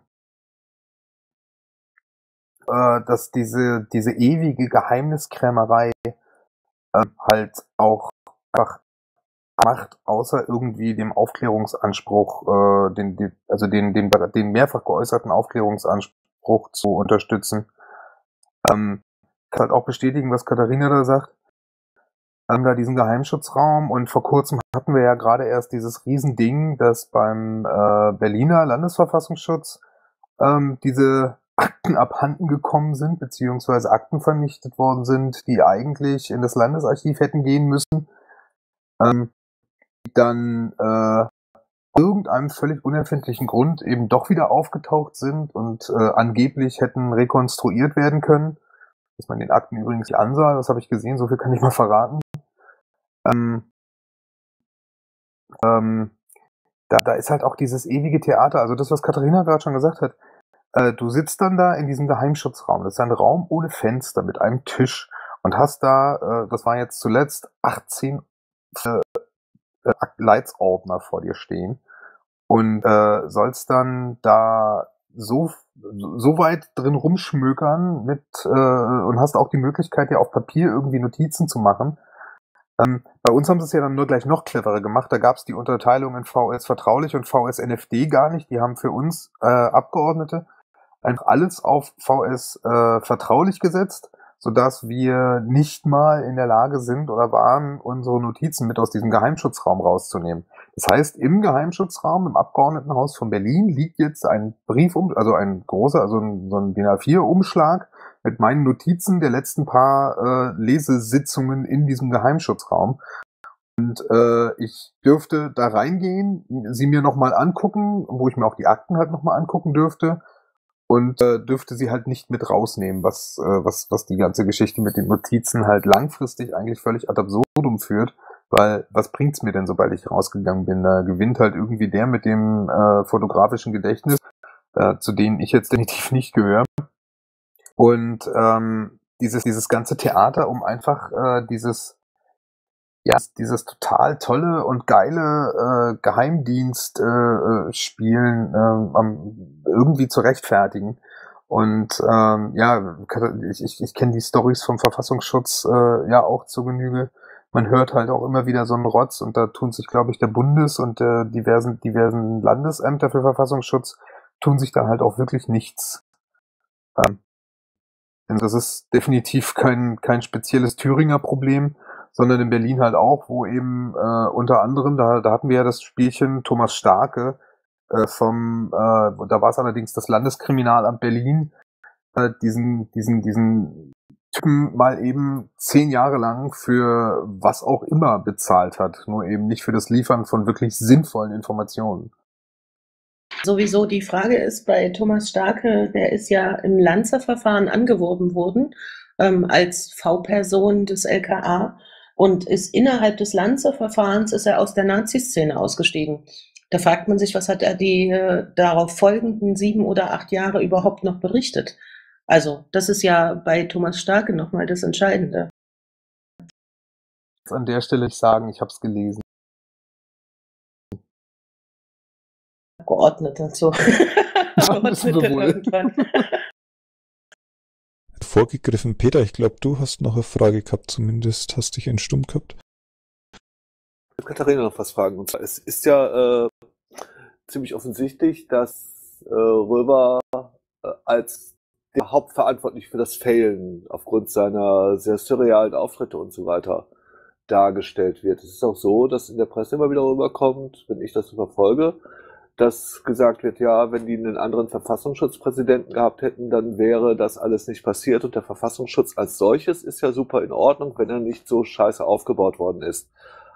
äh, dass diese, diese ewige Geheimniskrämerei äh, halt auch einfach macht, außer irgendwie dem Aufklärungsanspruch, äh, den, den, also den, den, den mehrfach geäußerten Aufklärungsanspruch zu unterstützen. Ähm, ich kann halt auch bestätigen, was Katharina da sagt. Wir haben da diesen Geheimschutzraum und vor kurzem hatten wir ja gerade erst dieses Riesending, dass beim äh, Berliner Landesverfassungsschutz ähm, diese Akten abhanden gekommen sind, beziehungsweise Akten vernichtet worden sind, die eigentlich in das Landesarchiv hätten gehen müssen. Ähm, dann äh, irgendeinem völlig unerfindlichen Grund eben doch wieder aufgetaucht sind und äh, angeblich hätten rekonstruiert werden können. Dass man den Akten übrigens nicht ansah, das habe ich gesehen, so viel kann ich mal verraten. Ähm, ähm, da, da ist halt auch dieses ewige Theater, also das, was Katharina gerade schon gesagt hat. Äh, du sitzt dann da in diesem Geheimschutzraum. Das ist ein Raum ohne Fenster mit einem Tisch und hast da, äh, das war jetzt zuletzt, achtzehn äh, Leitsordner vor dir stehen und äh, sollst dann da so so weit drin rumschmökern mit äh, und hast auch die Möglichkeit, ja auf Papier irgendwie Notizen zu machen. Ähm, bei uns haben sie es ja dann nur gleich noch cleverer gemacht. Da gab es die Unterteilung in V S vertraulich und V S N F D gar nicht. Die haben für uns äh, Abgeordnete einfach alles auf V S äh, vertraulich gesetzt, sodass wir nicht mal in der Lage sind oder waren, unsere Notizen mit aus diesem Geheimschutzraum rauszunehmen. Das heißt, im Geheimschutzraum, im Abgeordnetenhaus von Berlin, liegt jetzt ein Brief, also ein großer, also ein, so ein D I N A vier Umschlag mit meinen Notizen der letzten paar äh, Lesesitzungen in diesem Geheimschutzraum. Und äh, ich dürfte da reingehen, sie mir nochmal angucken, wo ich mir auch die Akten halt nochmal angucken dürfte. Und äh, dürfte sie halt nicht mit rausnehmen, was, äh, was, was die ganze Geschichte mit den Notizen halt langfristig eigentlich völlig ad absurdum führt, weil was bringt's mir denn, sobald ich rausgegangen bin? Da gewinnt halt irgendwie der mit dem äh, fotografischen Gedächtnis, äh, zu denen ich jetzt definitiv nicht gehöre. Und ähm, dieses, dieses ganze Theater, um einfach äh, dieses ja, dieses total tolle und geile äh, Geheimdienst-Spielen äh, äh, irgendwie zu rechtfertigen. Und ähm, ja, ich, ich, ich kenne die Storys vom Verfassungsschutz äh, ja auch zur Genüge. Man hört halt auch immer wieder so einen Rotz und da tun sich, glaube ich, der Bundes- und der diversen, diversen Landesämter für Verfassungsschutz tun sich da halt auch wirklich nichts. Ähm, das ist definitiv kein, kein spezielles Thüringer Problem, sondern in Berlin halt auch, wo eben äh, unter anderem, da, da hatten wir ja das Spielchen Thomas Starke äh, vom, äh, da war es allerdings das Landeskriminalamt Berlin, äh, diesen, diesen, diesen Typen mal eben zehn Jahre lang für was auch immer bezahlt hat, nur eben nicht für das Liefern von wirklich sinnvollen Informationen. Sowieso die Frage ist bei Thomas Starke, der ist ja im Lanzer-Verfahren angeworben worden ähm, als V-Person des L K A. und ist innerhalb des Lanzer-Verfahrens ist er aus der Nazi-Szene ausgestiegen. Da fragt man sich, was hat er die äh, darauf folgenden sieben oder acht Jahre überhaupt noch berichtet? Also das ist ja bei Thomas Starke nochmal das Entscheidende. An der Stelle ich sagen, ich habe es gelesen. Geordnet dazu. Vorgegriffen, Peter, ich glaube, du hast noch eine Frage gehabt, zumindest hast dich entstumm gehabt. Ich will Katharina noch was fragen. Und zwar, es ist ja äh, ziemlich offensichtlich, dass äh, Röver äh, als der Hauptverantwortlich für das Failen aufgrund seiner sehr surrealen Auftritte und so weiter dargestellt wird. Es ist auch so, dass in der Presse immer wieder rüberkommt, wenn ich das so verfolge, dass gesagt wird, ja, wenn die einen anderen Verfassungsschutzpräsidenten gehabt hätten, dann wäre das alles nicht passiert und der Verfassungsschutz als solches ist ja super in Ordnung, wenn er nicht so scheiße aufgebaut worden ist.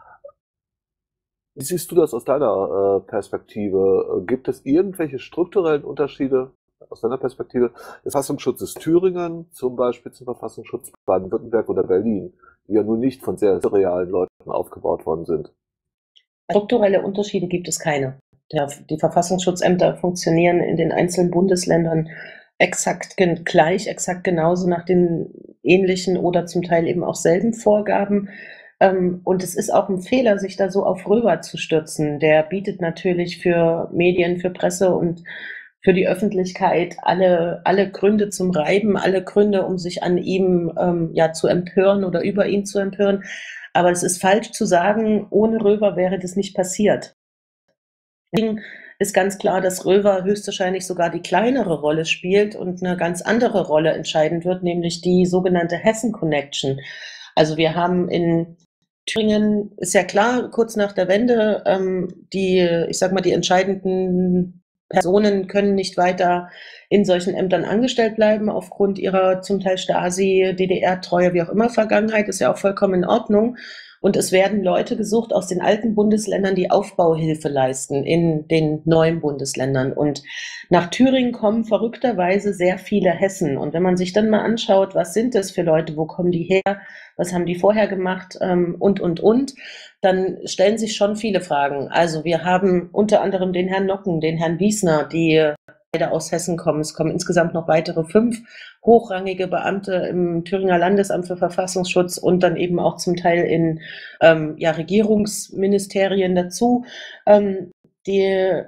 Wie siehst du das aus deiner äh, Perspektive? Gibt es irgendwelche strukturellen Unterschiede aus deiner Perspektive des Verfassungsschutzes Thüringen zum Beispiel zum Verfassungsschutz Baden-Württemberg oder Berlin, die ja nun nicht von sehr realen Leuten aufgebaut worden sind? Strukturelle Unterschiede gibt es keine. Der, die Verfassungsschutzämter funktionieren in den einzelnen Bundesländern exakt gen- gleich, exakt genauso nach den ähnlichen oder zum Teil eben auch selben Vorgaben. Ähm, und es ist auch ein Fehler, sich da so auf Röver zu stürzen. Der bietet natürlich für Medien, für Presse und für die Öffentlichkeit alle, alle Gründe zum Reiben, alle Gründe, um sich an ihm ähm, ja, zu empören oder über ihn zu empören. Aber es ist falsch zu sagen, ohne Röver wäre das nicht passiert. Deswegen ist ganz klar, dass Röver höchstwahrscheinlich sogar die kleinere Rolle spielt und eine ganz andere Rolle entscheiden wird, nämlich die sogenannte Hessen-Connection. Also wir haben in Thüringen, ist ja klar, kurz nach der Wende, ähm, die, ich sag mal, die entscheidenden Personen können nicht weiter in solchen Ämtern angestellt bleiben, aufgrund ihrer zum Teil Stasi, D D R-Treue, wie auch immer Vergangenheit, ist ja auch vollkommen in Ordnung. Und es werden Leute gesucht aus den alten Bundesländern, die Aufbauhilfe leisten in den neuen Bundesländern. Und nach Thüringen kommen verrückterweise sehr viele Hessen. Und wenn man sich dann mal anschaut, was sind das für Leute, wo kommen die her, was haben die vorher gemacht ähm, und, und, und, dann stellen sich schon viele Fragen. Also wir haben unter anderem den Herrn Nocken, den Herrn Wiesner, die beide aus Hessen kommen. Es kommen insgesamt noch weitere fünf hochrangige Beamte im Thüringer Landesamt für Verfassungsschutz und dann eben auch zum Teil in ähm, ja, Regierungsministerien dazu, ähm, die,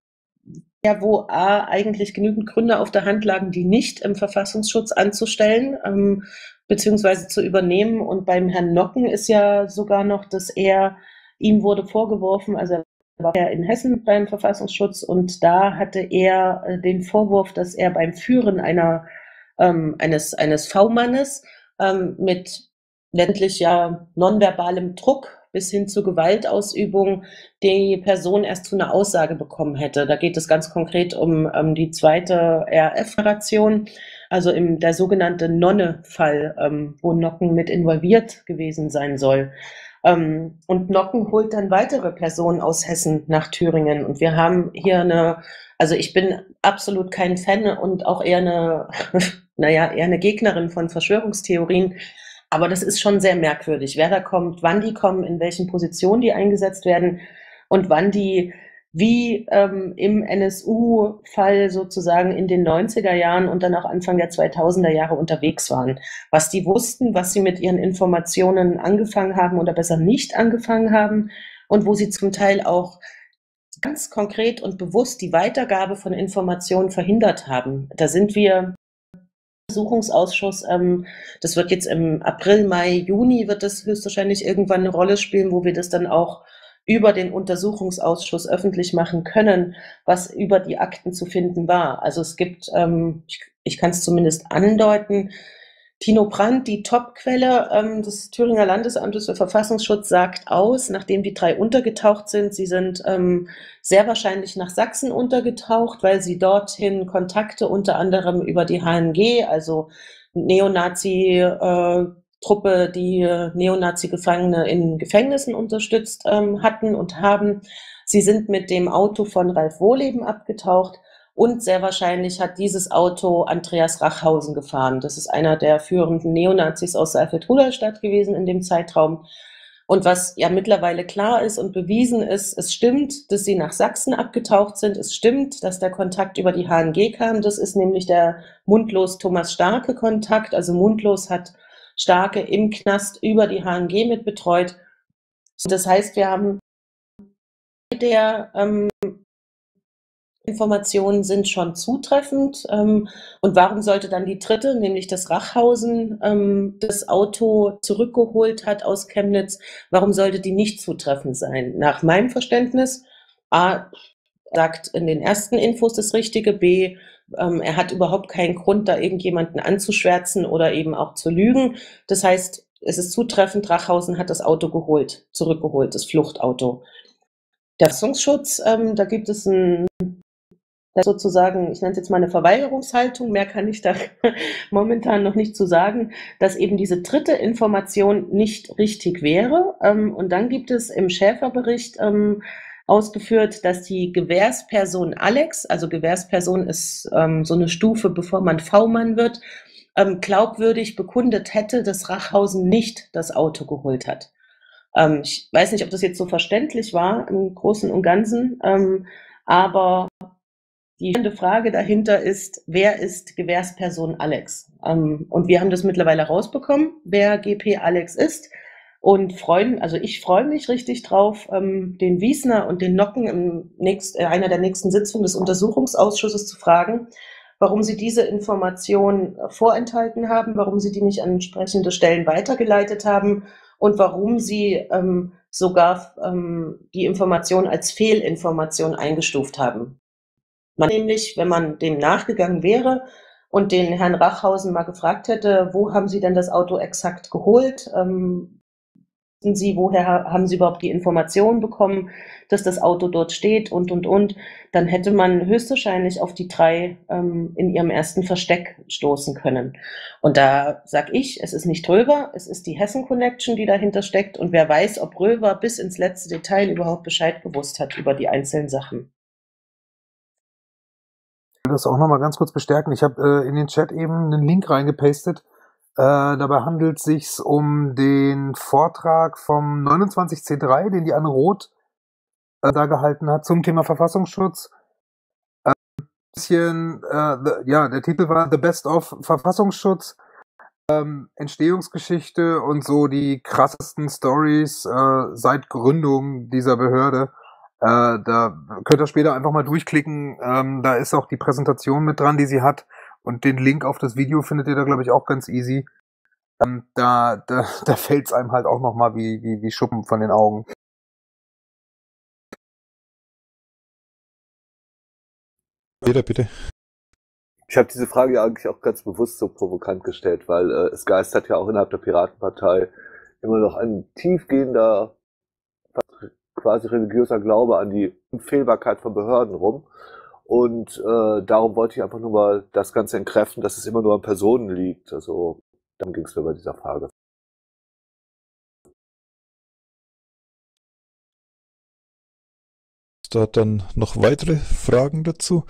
ja, wo A, eigentlich genügend Gründe auf der Hand lagen, die nicht im Verfassungsschutz anzustellen, ähm, beziehungsweise zu übernehmen. Und beim Herrn Nocken ist ja sogar noch, dass er, ihm wurde vorgeworfen, also er war ja in Hessen beim Verfassungsschutz und da hatte er äh, den Vorwurf, dass er beim Führen einer, ähm, eines, eines V-Mannes ähm, mit letztlich ja nonverbalem Druck bis hin zur Gewaltausübung die Person erst zu einer Aussage bekommen hätte. Da geht es ganz konkret um ähm, die zweite R F-Generation, also im, der sogenannte Nonne-Fall, ähm, wo Nocken mit involviert gewesen sein soll. Ähm, und Nocken holt dann weitere Personen aus Hessen nach Thüringen. Und wir haben hier eine, also ich bin absolut kein Fan und auch eher eine, naja, eher eine Gegnerin von Verschwörungstheorien. Aber das ist schon sehr merkwürdig, wer da kommt, wann die kommen, in welchen Positionen die eingesetzt werden und wann die, wie ähm, im N S U-Fall sozusagen in den neunziger Jahren und dann auch Anfang der zweitausender Jahre unterwegs waren. Was die wussten, was sie mit ihren Informationen angefangen haben oder besser nicht angefangen haben und wo sie zum Teil auch ganz konkret und bewusst die Weitergabe von Informationen verhindert haben. Da sind wir Untersuchungsausschuss, ähm, das wird jetzt im April, Mai, Juni wird das höchstwahrscheinlich irgendwann eine Rolle spielen, wo wir das dann auch über den Untersuchungsausschuss öffentlich machen können, was über die Akten zu finden war. Also es gibt, ähm, ich, ich kann es zumindest andeuten, Tino Brandt, die Topquelle ähm, des Thüringer Landesamtes für Verfassungsschutz, sagt aus, nachdem die drei untergetaucht sind, sie sind ähm, sehr wahrscheinlich nach Sachsen untergetaucht, weil sie dorthin Kontakte unter anderem über die H N G, also Neonazi-Truppe, äh, die äh, Neonazi-Gefangene in Gefängnissen unterstützt ähm, hatten und haben. Sie sind mit dem Auto von Ralf Wohleben abgetaucht Und sehr wahrscheinlich hat dieses Auto Andreas Rachhausen gefahren. Das ist einer der führenden Neonazis aus Saalfeld-Rudolstadt gewesen in dem Zeitraum. Und was ja mittlerweile klar ist und bewiesen ist, es stimmt, dass sie nach Sachsen abgetaucht sind. Es stimmt, dass der Kontakt über die H N G kam. Das ist nämlich der Mundlos-Thomas-Starke-Kontakt. Also Mundlos hat Starke im Knast über die H N G mit betreut. Das heißt, wir haben der ähm, Informationen sind schon zutreffend. Ähm, und warum sollte dann die dritte, nämlich das Rachhausen, ähm, das Auto zurückgeholt hat aus Chemnitz, warum sollte die nicht zutreffend sein? Nach meinem Verständnis, A, sagt in den ersten Infos das Richtige, B, ähm, er hat überhaupt keinen Grund, da irgendjemanden anzuschwärzen oder eben auch zu lügen. Das heißt, es ist zutreffend, Rachhausen hat das Auto geholt, zurückgeholt, das Fluchtauto. Der Verfassungsschutz, ähm, da gibt es ein sozusagen, ich nenne es jetzt mal eine Verweigerungshaltung, mehr kann ich da momentan noch nicht zu sagen, dass eben diese dritte Information nicht richtig wäre. Ähm, und dann gibt es im Schäfer-Bericht ähm, ausgeführt, dass die Gewährsperson Alex, also Gewährsperson ist ähm, so eine Stufe, bevor man V-Mann wird, ähm, glaubwürdig bekundet hätte, dass Rachhausen nicht das Auto geholt hat. Ähm, ich weiß nicht, ob das jetzt so verständlich war im Großen und Ganzen, ähm, aber die Frage dahinter ist, wer ist Gewährsperson Alex? Ähm, und wir haben das mittlerweile rausbekommen, wer G P Alex ist. Und freuen, also ich freue mich richtig drauf, ähm, den Wiesner und den Nocken in nächst, äh, einer der nächsten Sitzungen des Untersuchungsausschusses zu fragen, warum sie diese Information vorenthalten haben, warum sie die nicht an entsprechende Stellen weitergeleitet haben und warum sie ähm, sogar ähm, die Information als Fehlinformation eingestuft haben. Man nämlich, wenn man dem nachgegangen wäre und den Herrn Rachhausen mal gefragt hätte, wo haben Sie denn das Auto exakt geholt? Ähm, wissen Sie, woher haben Sie überhaupt die Information bekommen, dass das Auto dort steht und, und, und, dann hätte man höchstwahrscheinlich auf die drei ähm, in ihrem ersten Versteck stoßen können. Und da sag ich, es ist nicht Röver, es ist die Hessen Connection, die dahinter steckt. Und wer weiß, ob Röver bis ins letzte Detail überhaupt Bescheid gewusst hat über die einzelnen Sachen. Ich will das auch nochmal ganz kurz bestärken. Ich habe äh, in den Chat eben einen Link reingepastet. Äh, dabei handelt es sich um den Vortrag vom neunundzwanzig C drei, den die Anne Roth äh, da gehalten hat zum Thema Verfassungsschutz. Äh, ein bisschen, äh, the, ja, der Titel war The Best of Verfassungsschutz, ähm, Entstehungsgeschichte und so die krassesten Stories äh, seit Gründung dieser Behörde. Äh, da könnt ihr später einfach mal durchklicken. Ähm, da ist auch die Präsentation mit dran, die sie hat. Und den Link auf das Video findet ihr da, glaube ich, auch ganz easy. Ähm, da da, da fällt es einem halt auch nochmal wie, wie, wie Schuppen von den Augen. Jeder bitte. Ich habe diese Frage ja eigentlich auch ganz bewusst so provokant gestellt, weil äh, es geistert ja auch innerhalb der Piratenpartei immer noch ein tiefgehender, quasi religiöser Glaube an die Unfehlbarkeit von Behörden rum. Und äh, darum wollte ich einfach nur mal das Ganze entkräften, dass es immer nur an Personen liegt. Also dann ging es mir bei dieser Frage. Da dann noch weitere Fragen dazu?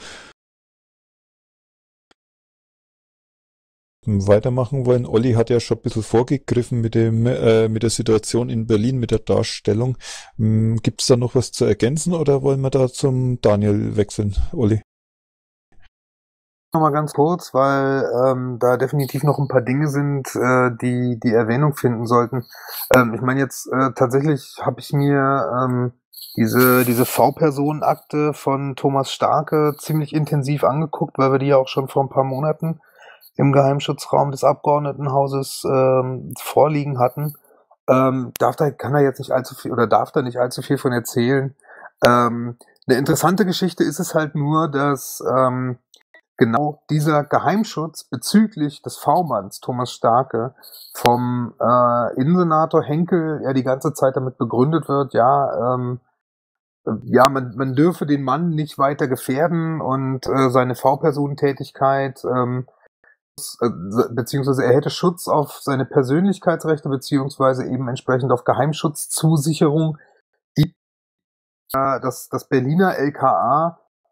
Weitermachen wollen. Olli hat ja schon ein bisschen vorgegriffen mit dem äh, mit der Situation in Berlin, mit der Darstellung. Ähm, Gibt es da noch was zu ergänzen oder wollen wir da zum Daniel wechseln, Olli? Nochmal ganz kurz, weil ähm, da definitiv noch ein paar Dinge sind, äh, die die Erwähnung finden sollten. Ähm, ich meine jetzt äh, tatsächlich habe ich mir ähm, diese diese V-Personen-Akte von Thomas Starke ziemlich intensiv angeguckt, weil wir die ja auch schon vor ein paar Monaten im Geheimschutzraum des Abgeordnetenhauses ähm, vorliegen hatten. Ähm, darf da kann er jetzt nicht allzu viel oder darf da nicht allzu viel von erzählen. Ähm, eine interessante Geschichte ist es halt nur, dass ähm, genau dieser Geheimschutz bezüglich des V-Manns Thomas Starke vom äh, Innensenator Henkel ja die ganze Zeit damit begründet wird, ja, ähm, ja, man, man dürfe den Mann nicht weiter gefährden und äh, seine V-Personentätigkeit ähm, beziehungsweise er hätte Schutz auf seine Persönlichkeitsrechte beziehungsweise eben entsprechend auf Geheimschutzzusicherung, die äh, das, das Berliner L K A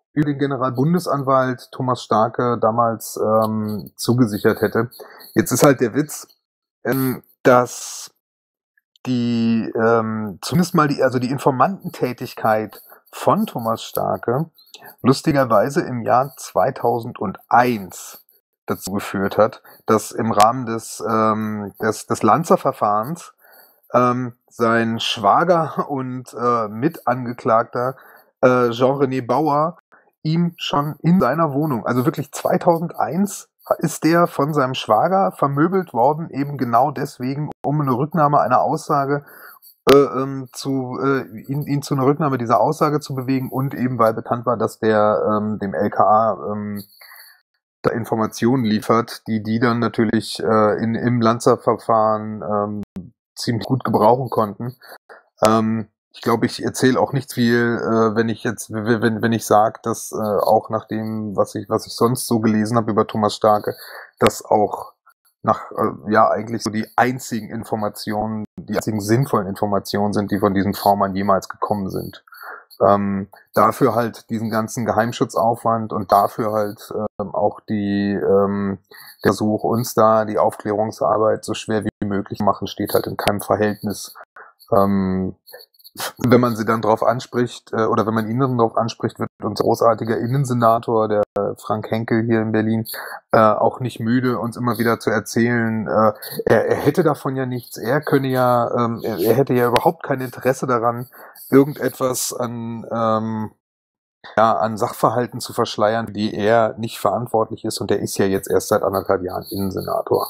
über den Generalbundesanwalt Thomas Starke damals ähm, zugesichert hätte. Jetzt ist halt der Witz, ähm, dass die ähm, zumindest mal die, also die Informantentätigkeit von Thomas Starke lustigerweise im Jahr zweitausendeins dazu geführt hat, dass im Rahmen des, ähm, des, des Lanzer-Verfahrens ähm, sein Schwager und äh, Mitangeklagter äh, Jean-René Bauer ihm schon in seiner Wohnung, also wirklich zweitausendeins, ist der von seinem Schwager vermöbelt worden, eben genau deswegen, um eine Rücknahme einer Aussage äh, ähm, zu äh, ihn, ihn zu einer Rücknahme dieser Aussage zu bewegen und eben weil bekannt war, dass der ähm, dem L K A ähm, da Informationen liefert, die die dann natürlich äh, in, im Lanzer-Verfahren ähm, ziemlich gut gebrauchen konnten. Ähm, ich glaube, ich erzähle auch nicht viel, äh, wenn ich jetzt, wenn wenn ich sage, dass äh, auch nach dem, was ich was ich sonst so gelesen habe über Thomas Starke, dass auch nach äh, ja eigentlich so die einzigen Informationen, die einzigen sinnvollen Informationen sind, die von diesem V-Mann jemals gekommen sind. Ähm, dafür halt diesen ganzen Geheimschutzaufwand und dafür halt ähm, auch die ähm, der Versuch, uns da die Aufklärungsarbeit so schwer wie möglich machen, steht halt in keinem Verhältnis. Ähm, wenn man sie dann drauf anspricht, äh, oder wenn man ihn dann drauf anspricht, wird unser großartiger Innensenator, der Frank Henkel hier in Berlin, äh, auch nicht müde, uns immer wieder zu erzählen, äh, er, er hätte davon ja nichts, er könne ja, ähm, er, er hätte ja überhaupt kein Interesse daran, irgendetwas an, ähm, ja, an Sachverhalten zu verschleiern, die er nicht verantwortlich ist, und er ist ja jetzt erst seit anderthalb Jahren Innensenator.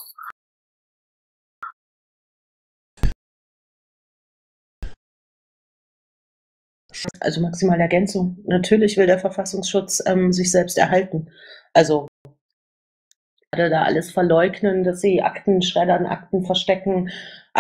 Also maximale Ergänzung. Natürlich will der Verfassungsschutz ähm, sich selbst erhalten. Also gerade da alles verleugnen, dass sie Akten schreddern, Akten verstecken,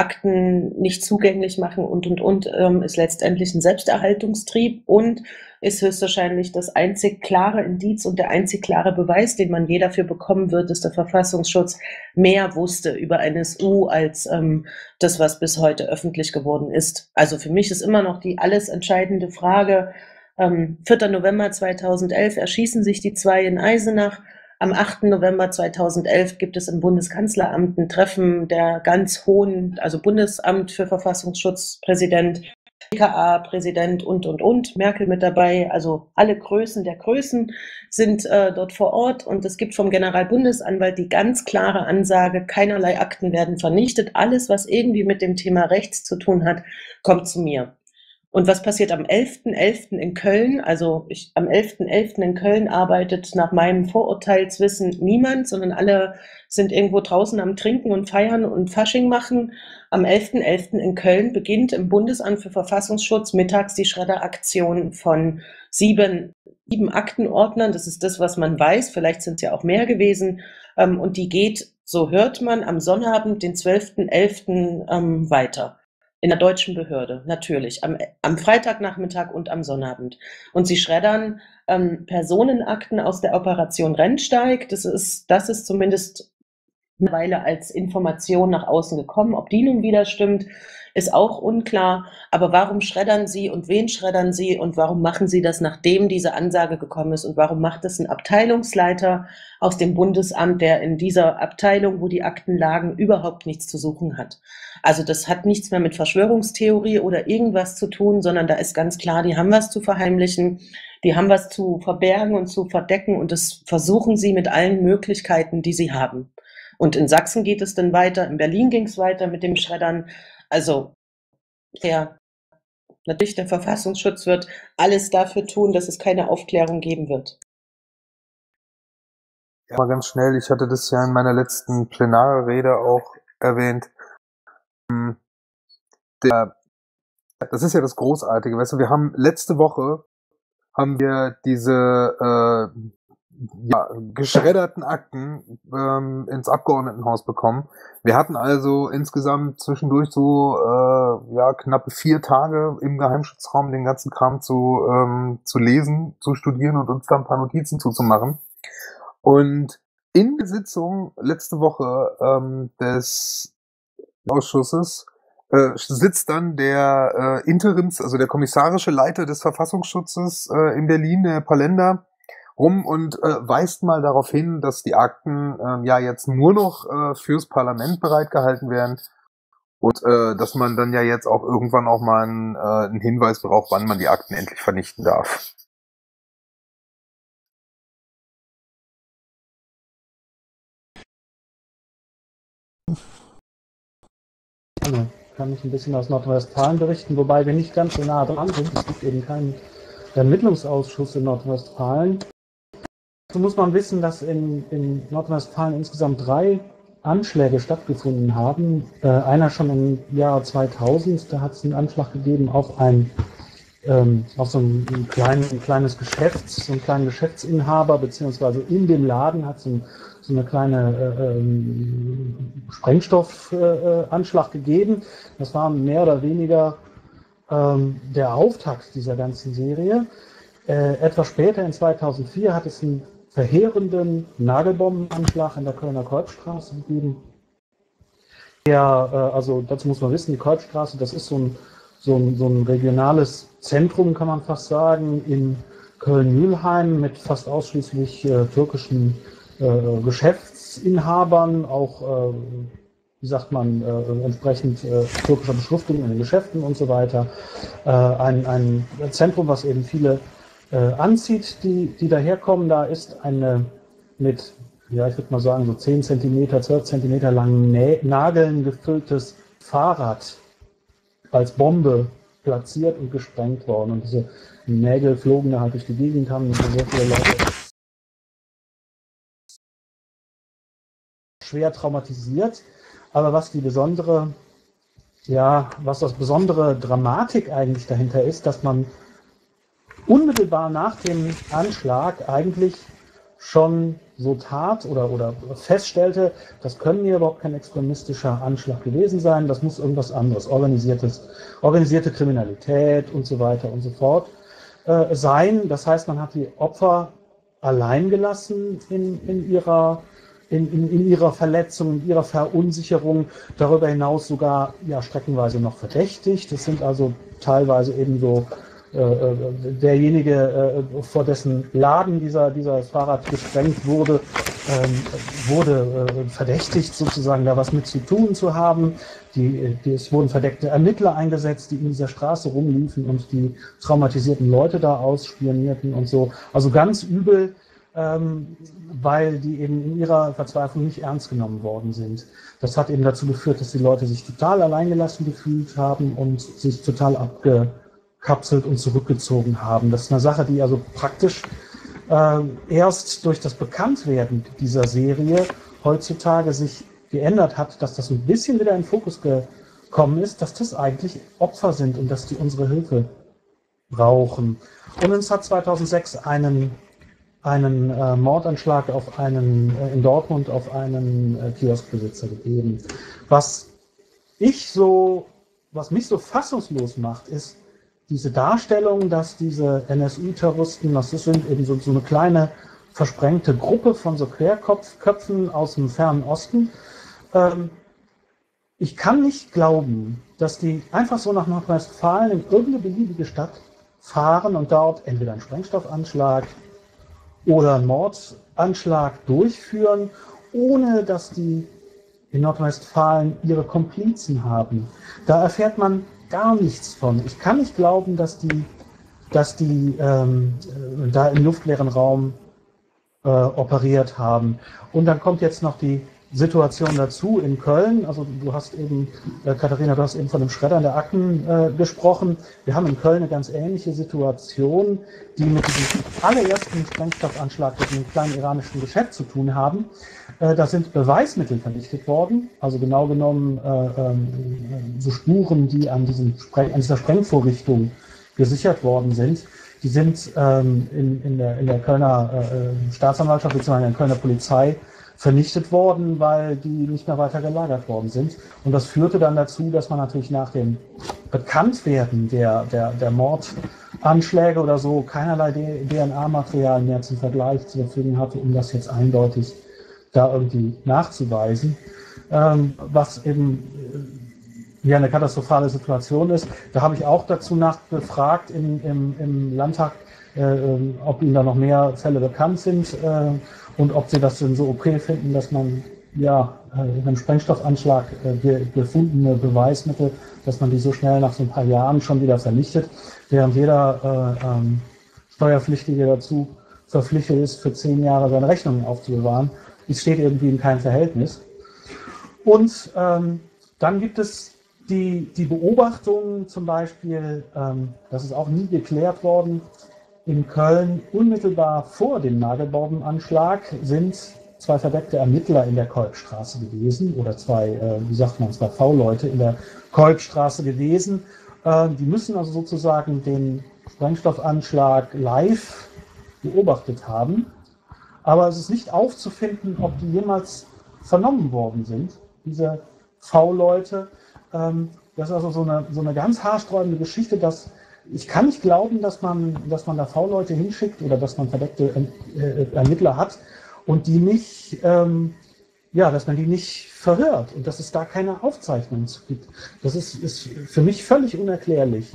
Akten nicht zugänglich machen und, und, und, ähm, ist letztendlich ein Selbsterhaltungstrieb und ist höchstwahrscheinlich das einzig klare Indiz und der einzig klare Beweis, den man je dafür bekommen wird, dass der Verfassungsschutz mehr wusste über N S U als ähm, das, was bis heute öffentlich geworden ist. Also für mich ist immer noch die alles entscheidende Frage, ähm, vierter November zweitausendelf erschießen sich die zwei in Eisenach. Am achten November zweitausendelf gibt es im Bundeskanzleramt ein Treffen der ganz hohen, also Bundesamt für Verfassungsschutz, Präsident, B K A-Präsident und, und, und, Merkel mit dabei. Also alle Größen der Größen sind äh, dort vor Ort. Und es gibt vom Generalbundesanwalt die ganz klare Ansage, keinerlei Akten werden vernichtet. Alles, was irgendwie mit dem Thema Rechts zu tun hat, kommt zu mir. Und was passiert am elften elften in Köln? Also ich, am elften elften in Köln arbeitet nach meinem Vorurteilswissen niemand, sondern alle sind irgendwo draußen am Trinken und Feiern und Fasching machen. Am elften elften in Köln beginnt im Bundesamt für Verfassungsschutz mittags die Schredderaktion von sieben, sieben Aktenordnern. Das ist das, was man weiß. Vielleicht sind es ja auch mehr gewesen. Und die geht, so hört man, am Sonnabend, den zwölften elften ähm, weiter. In der deutschen Behörde, natürlich, am, am Freitagnachmittag und am Sonnabend. Und sie schreddern ähm, Personenakten aus der Operation Rennsteig. Das ist, das ist zumindest eine Weile als Information nach außen gekommen. Ob die nun wieder stimmt, ist auch unklar. Aber warum schreddern sie und wen schreddern sie und warum machen sie das, nachdem diese Ansage gekommen ist? Und warum macht es ein Abteilungsleiter aus dem Bundesamt, der in dieser Abteilung, wo die Akten lagen, überhaupt nichts zu suchen hat? Also das hat nichts mehr mit Verschwörungstheorie oder irgendwas zu tun, sondern da ist ganz klar, die haben was zu verheimlichen, die haben was zu verbergen und zu verdecken und das versuchen sie mit allen Möglichkeiten, die sie haben. Und in Sachsen geht es dann weiter, in Berlin ging es weiter mit dem Schreddern. Also ja, natürlich der Verfassungsschutz wird alles dafür tun, dass es keine Aufklärung geben wird. Ja, mal ganz schnell, ich hatte das ja in meiner letzten Plenarrede auch erwähnt. Der, das ist ja das Großartige, weißt du, wir haben letzte Woche haben wir diese äh, ja, geschredderten Akten ähm, ins Abgeordnetenhaus bekommen. Wir hatten also insgesamt zwischendurch so äh, ja knappe vier Tage im Geheimschutzraum den ganzen Kram zu ähm, zu lesen, zu studieren und uns da ein paar Notizen zuzumachen. Und in der Sitzung letzte Woche ähm, des Ausschusses äh, sitzt dann der äh, Interims, also der kommissarische Leiter des Verfassungsschutzes äh, in Berlin, der Herr Palender, rum und äh, weist mal darauf hin, dass die Akten äh, ja jetzt nur noch äh, fürs Parlament bereitgehalten werden und äh, dass man dann ja jetzt auch irgendwann auch mal einen, äh, einen Hinweis braucht, wann man die Akten endlich vernichten darf. Also, kann ich ein bisschen aus Nordrhein-Westfalen berichten, wobei wir nicht ganz so nah dran sind. Es gibt eben keinen Ermittlungsausschuss in Nordrhein-Westfalen. So muss man wissen, dass in, in Nordrhein-Westfalen insgesamt drei Anschläge stattgefunden haben. Äh, einer schon im Jahr zweitausend, da hat es einen Anschlag gegeben auf ein ähm, auf so ein, ein, klein, ein kleines Geschäft, so einen kleinen Geschäftsinhaber, beziehungsweise in dem Laden hat es ein, so eine kleine äh, ähm, Sprengstoffanschlag äh, gegeben. Das war mehr oder weniger ähm, der Auftakt dieser ganzen Serie. Äh, etwas später, in zweitausendvier, hat es einen verheerenden Nagelbombenanschlag in der Kölner Kolbstraße gegeben. Der, äh, also dazu muss man wissen, die Kolbstraße, das ist so ein, so, ein, so ein regionales Zentrum, kann man fast sagen, in Köln-Mühlheim mit fast ausschließlich äh, türkischen äh, Geschäftsinhabern, auch, äh, wie sagt man, äh, entsprechend äh, türkischer Beschriftung in den Geschäften und so weiter. Äh, ein, ein Zentrum, was eben viele Äh, anzieht, die, die daherkommen. Da ist eine mit, ja, ich würde mal sagen, so zehn Zentimeter, zwölf Zentimeter langen Nä Nageln gefülltes Fahrrad als Bombe platziert und gesprengt worden. Und diese Nägel flogen da halt durch die Gegend, haben sehr viele Leute schwer traumatisiert. Aber was die besondere, ja, was das besondere Dramatik eigentlich dahinter ist, dass man unmittelbar nach dem Anschlag eigentlich schon so tat oder, oder feststellte, das können hier überhaupt kein extremistischer Anschlag gewesen sein, das muss irgendwas anderes, organisiertes, organisierte Kriminalität und so weiter und so fort äh, sein. Das heißt, man hat die Opfer allein gelassen in, in, ihrer, in, in, in ihrer Verletzung, in ihrer Verunsicherung, darüber hinaus sogar ja, streckenweise noch verdächtigt. Das sind also teilweise eben so Äh, derjenige, äh, vor dessen Laden dieser, dieser Fahrrad gesprengt wurde, ähm, wurde äh, verdächtigt, sozusagen da was mit zu tun zu haben. Die, die, es wurden verdeckte Ermittler eingesetzt, die in dieser Straße rumliefen und die traumatisierten Leute da ausspionierten und so. Also ganz übel, ähm, weil die eben in ihrer Verzweiflung nicht ernst genommen worden sind. Das hat eben dazu geführt, dass die Leute sich total alleingelassen gefühlt haben und sich total abge kapselt und zurückgezogen haben. Das ist eine Sache, die also praktisch äh, erst durch das Bekanntwerden dieser Serie heutzutage sich geändert hat, dass das ein bisschen wieder in den Fokus gekommen ist, dass das eigentlich Opfer sind und dass die unsere Hilfe brauchen. Und es hat zweitausendsechs einen, einen äh, Mordanschlag auf einen, äh, in Dortmund auf einen äh, Kioskbesitzer gegeben. Was ich so, was mich so fassungslos macht, ist, diese Darstellung, dass diese N S U-Terroristen, das sind eben so, so eine kleine versprengte Gruppe von so Querköpfen aus dem fernen Osten. Ähm, ich kann nicht glauben, dass die einfach so nach Nordrhein-Westfalen in irgendeine beliebige Stadt fahren und dort entweder einen Sprengstoffanschlag oder einen Mordanschlag durchführen, ohne dass die in Nordrhein-Westfalen ihre Komplizen haben. Da erfährt man gar nichts von. Ich kann nicht glauben, dass die, dass die ähm, da im luftleeren Raum äh, operiert haben. Und dann kommt jetzt noch die Situation dazu in Köln. Also du hast eben, äh, Katharina, du hast eben von dem Schreddern der Akten äh, gesprochen. Wir haben in Köln eine ganz ähnliche Situation, die mit diesem allerersten Sprengstoffanschlag mit einem kleinen iranischen Geschäft zu tun haben. Äh, da sind Beweismittel vernichtet worden, also genau genommen äh, äh, so Spuren, die an, diesem Spreng an dieser Sprengvorrichtung gesichert worden sind. Die sind ähm, in, in, der, in der Kölner äh, Staatsanwaltschaft bzw. in der Kölner Polizei vernichtet worden, weil die nicht mehr weiter gelagert worden sind. Und das führte dann dazu, dass man natürlich nach dem Bekanntwerden der, der, der Mordanschläge oder so keinerlei D N A-Material mehr zum Vergleich zur Verfügung hatte, um das jetzt eindeutig da irgendwie nachzuweisen. Ähm, was eben ja eine katastrophale Situation ist. Da habe ich auch dazu nachgefragt im, im, im Landtag, äh, ob ihnen da noch mehr Fälle bekannt sind äh, und ob sie das denn so okay finden, dass man ja äh, in einem Sprengstoffanschlag äh, ge gefundene Beweismittel, dass man die so schnell nach so ein paar Jahren schon wieder vernichtet, während jeder äh, ähm, Steuerpflichtige dazu verpflichtet ist, für zehn Jahre seine Rechnungen aufzubewahren. Es steht irgendwie in keinem Verhältnis. Und ähm, dann gibt es die, die Beobachtung zum Beispiel, ähm, das ist auch nie geklärt worden, in Köln unmittelbar vor dem Nagelbombenanschlag sind zwei verdeckte Ermittler in der Kolbstraße gewesen oder zwei, äh, wie sagt man, zwei V-Leute in der Kolbstraße gewesen. Äh, die müssen also sozusagen den Sprengstoffanschlag live beobachtet haben. Aber es ist nicht aufzufinden, ob die jemals vernommen worden sind, diese V-Leute. Ähm, das ist also so eine, so eine ganz haarsträubende Geschichte, dass ich kann nicht glauben, dass man, dass man da V-Leute hinschickt oder dass man verdeckte äh, Ermittler hat und die nicht, ähm, ja, dass man die nicht verhört und dass es da keine Aufzeichnungen gibt. Das ist, ist für mich völlig unerklärlich.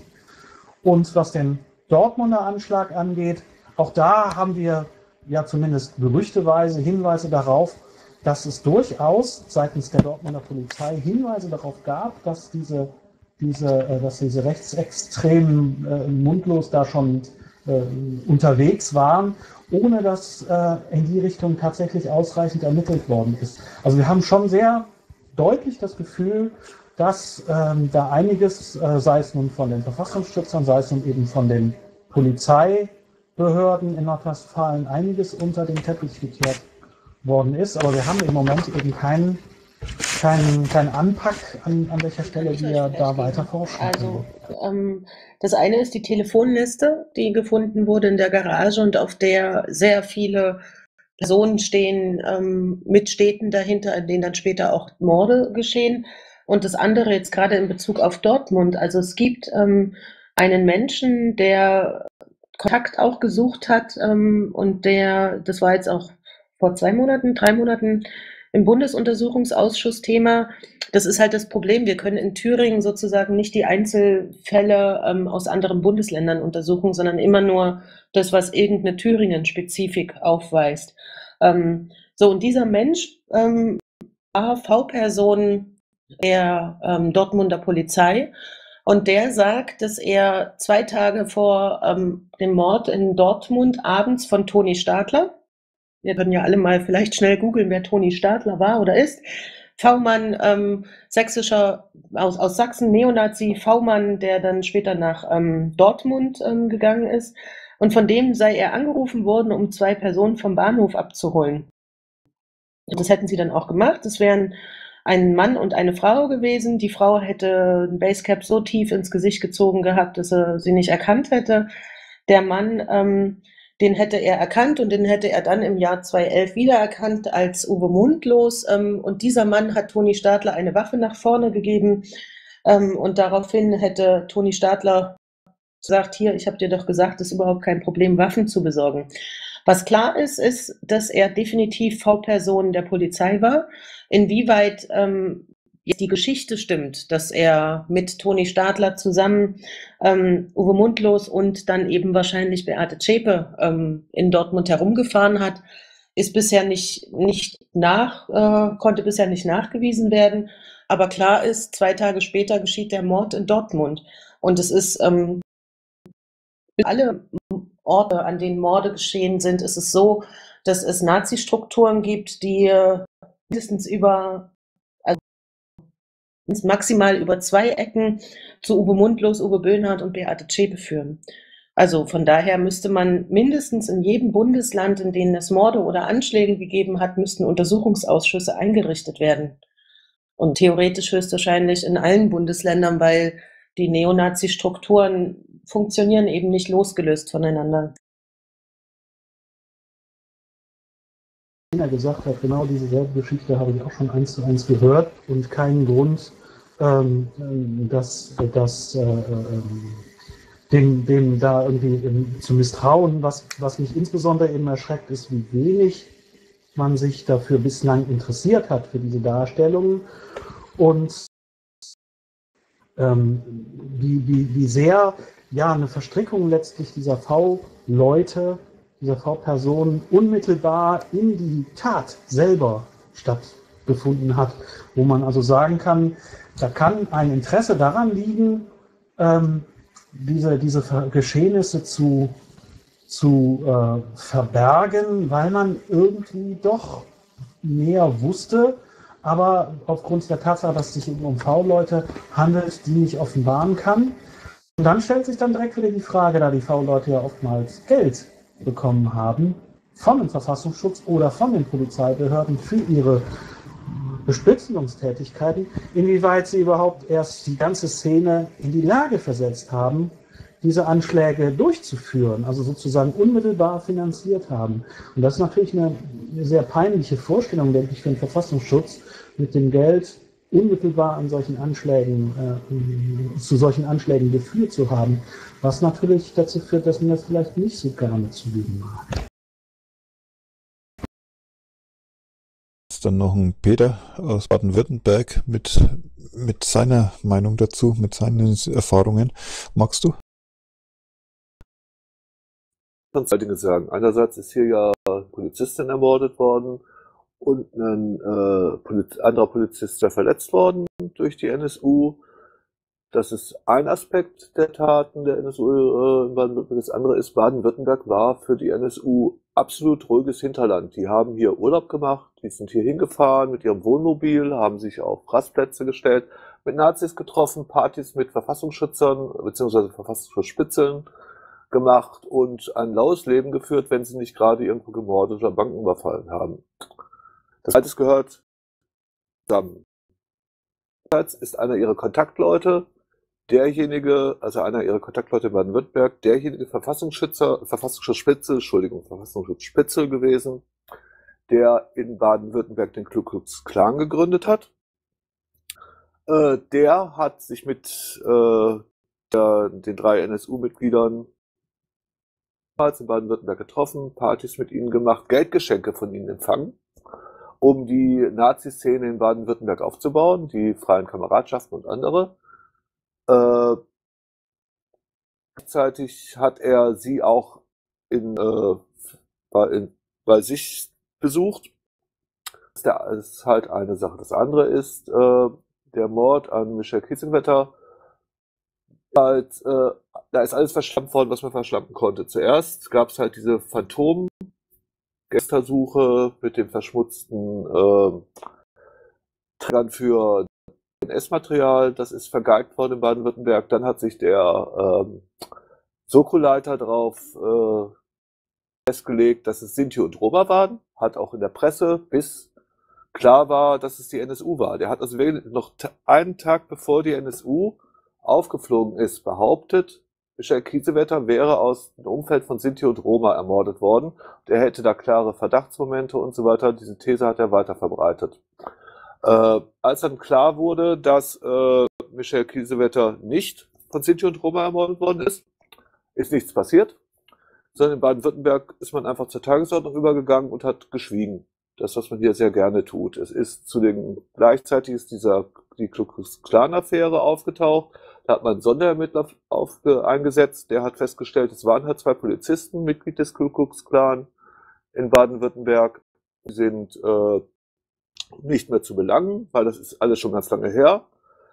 Und was den Dortmunder Anschlag angeht, auch da haben wir ja zumindest gerüchteweise Hinweise darauf, dass es durchaus seitens der Dortmunder Polizei Hinweise darauf gab, dass diese, diese, äh, dass diese rechtsextremen äh, Mundlos da schon äh, unterwegs waren, ohne dass äh, in die Richtung tatsächlich ausreichend ermittelt worden ist. Also wir haben schon sehr deutlich das Gefühl, dass ähm, da einiges, äh, sei es nun von den Verfassungsschützern, sei es nun eben von den Polizeibehörden in Nordrhein-Westfalen, einiges unter den Teppich gekehrt worden ist. Aber wir haben im Moment eben keinen kein, kein Anpack, an, an welcher Stelle wir da weiter forschen. Also ähm, das eine ist die Telefonliste, die gefunden wurde in der Garage und auf der sehr viele Personen stehen ähm, mit Städten dahinter, in denen dann später auch Morde geschehen. Und das andere jetzt gerade in Bezug auf Dortmund. Also es gibt ähm, einen Menschen, der Kontakt auch gesucht hat ähm, und der, das war jetzt auch vor zwei Monaten, drei Monaten im Bundesuntersuchungsausschuss Thema. Das ist halt das Problem. Wir können in Thüringen sozusagen nicht die Einzelfälle ähm, aus anderen Bundesländern untersuchen, sondern immer nur das, was irgendeine Thüringen-Spezifik aufweist. Ähm, so, und dieser Mensch ähm, war V-Person der ähm, Dortmunder Polizei. Und der sagt, dass er zwei Tage vor ähm, dem Mord in Dortmund abends von Toni Stadler, wir können ja alle mal vielleicht schnell googeln, wer Toni Stadler war oder ist, V-Mann, ähm, sächsischer, aus, aus Sachsen, Neonazi, V-Mann, der dann später nach ähm, Dortmund ähm, gegangen ist. Und von dem sei er angerufen worden, um zwei Personen vom Bahnhof abzuholen. Und das hätten sie dann auch gemacht. Das wären ein Mann und eine Frau gewesen. Die Frau hätte ein Basecap so tief ins Gesicht gezogen gehabt, dass er sie nicht erkannt hätte. Der Mann, ähm, den hätte er erkannt und den hätte er dann im Jahr zweitausendelf wiedererkannt als Uwe Mundlos. Ähm, und dieser Mann hat Toni Stadler eine Waffe nach vorne gegeben. Ähm, und daraufhin hätte Toni Stadler gesagt, hier, ich habe dir doch gesagt, es ist überhaupt kein Problem, Waffen zu besorgen. Was klar ist, ist, dass er definitiv V-Person der Polizei war. Inwieweit ähm, die Geschichte stimmt, dass er mit Toni Stadler zusammen ähm, Uwe Mundlos und dann eben wahrscheinlich Beate Zschäpe ähm, in Dortmund herumgefahren hat, ist bisher nicht, nicht nach, äh, konnte bisher nicht nachgewiesen werden. Aber klar ist, zwei Tage später geschieht der Mord in Dortmund. Und es ist ähm, alle Orte, an denen Morde geschehen sind, ist es so, dass es Nazi-Strukturen gibt, die mindestens über, also maximal über zwei Ecken zu Uwe Mundlos, Uwe Böhnhardt und Beate Zschäpe führen. Also von daher müsste man mindestens in jedem Bundesland, in dem es Morde oder Anschläge gegeben hat, müssten Untersuchungsausschüsse eingerichtet werden. Und theoretisch höchstwahrscheinlich in allen Bundesländern, weil die Neonazi-Strukturen funktionieren eben nicht losgelöst voneinander. Er gesagt hat, genau diese selbe Geschichte habe ich auch schon eins zu eins gehört und keinen Grund, ähm, dass, dass äh, dem, dem da irgendwie zu misstrauen. Was, was mich insbesondere eben erschreckt, ist, wie wenig man sich dafür bislang interessiert hat, für diese Darstellungen und ähm, wie, wie, wie sehr ja eine Verstrickung letztlich dieser V Leute, dieser V-Person unmittelbar in die Tat selber stattgefunden hat, wo man also sagen kann, da kann ein Interesse daran liegen, ähm, diese, diese Geschehnisse zu, zu äh, verbergen, weil man irgendwie doch mehr wusste, aber aufgrund der Tatsache, dass es sich eben um V-Leute handelt, die nicht offenbaren kann. Und dann stellt sich dann direkt wieder die Frage, da die V-Leute ja oftmals Geld bekommen haben von dem Verfassungsschutz oder von den Polizeibehörden für ihre Bespitzelungstätigkeiten, inwieweit sie überhaupt erst die ganze Szene in die Lage versetzt haben, diese Anschläge durchzuführen, also sozusagen unmittelbar finanziert haben. Und das ist natürlich eine, eine sehr peinliche Vorstellung, denke ich, für den Verfassungsschutz, mit dem Geld unmittelbar an solchen Anschlägen, äh, zu solchen Anschlägen geführt zu haben, was natürlich dazu führt, dass man das vielleicht nicht so gerne zugeben mag. Ist dann noch ein Peter aus Baden-Württemberg mit, mit seiner Meinung dazu, mit seinen Erfahrungen. Magst du? Ich kann zwei Dinge sagen. Einerseits ist hier ja eine Polizistin ermordet worden und ein äh, Poliz anderer Polizist ist verletzt worden durch die N S U. Das ist ein Aspekt der Taten der N S U äh, in Baden-Württemberg. Das andere ist, Baden-Württemberg war für die N S U absolut ruhiges Hinterland. Die haben hier Urlaub gemacht, die sind hier hingefahren mit ihrem Wohnmobil, haben sich auf Rastplätze gestellt, mit Nazis getroffen, Partys mit Verfassungsschützern bzw. Verfassungsschutzspitzeln gemacht und ein laues Leben geführt, wenn sie nicht gerade irgendwo gemordet oder Banken überfallen haben. Das alles gehört zusammen. Einerseits ist einer ihrer Kontaktleute derjenige, also einer ihrer Kontaktleute in Baden-Württemberg, derjenige Verfassungsschützer, Verfassungsschutzspitzel, Entschuldigung, Verfassungsschutzspitzel gewesen, der in Baden-Württemberg den Ku Klux Klan gegründet hat. Äh, der hat sich mit äh, der, den drei N S U-Mitgliedern in Baden-Württemberg getroffen, Partys mit ihnen gemacht, Geldgeschenke von ihnen empfangen, um die Nazi-Szene in Baden-Württemberg aufzubauen, die Freien Kameradschaften und andere. Äh, gleichzeitig hat er sie auch in, äh, bei, in, bei sich besucht. Das ist, der, das ist halt eine Sache. Das andere ist äh, der Mord an Michelle Kiesewetter. Halt, äh, da ist alles verschlampt worden, was man verschlampen konnte. Zuerst gab es halt diese Phantom-Gästersuche mit dem verschmutzten äh, Trägern für D N S-Material. Das ist vergeigt worden in Baden-Württemberg. Dann hat sich der ähm, Soko-Leiter darauf äh, festgelegt, dass es Sinti und Roma waren. Hat auch in der Presse, bis klar war, dass es die N S U war. Der hat also noch einen Tag bevor die N S U aufgeflogen ist, behauptet, Michelle Kiesewetter wäre aus dem Umfeld von Sinti und Roma ermordet worden. Der hätte da klare Verdachtsmomente und so weiter. Diese These hat er weiter verbreitet. Äh, als dann klar wurde, dass äh, Michelle Kiesewetter nicht von Sinti und Roma ermordet worden ist, ist nichts passiert, sondern in Baden-Württemberg ist man einfach zur Tagesordnung übergegangen und hat geschwiegen. Das, was man hier sehr gerne tut. Es ist zu den, gleichzeitig ist dieser, die Ku Klux Klan-Affäre aufgetaucht. Da hat man einen Sonderermittler auf, äh, eingesetzt, der hat festgestellt, es waren halt zwei Polizisten, Mitglied des Ku Klux Klan in Baden-Württemberg. Die sind äh, nicht mehr zu belangen, weil das ist alles schon ganz lange her.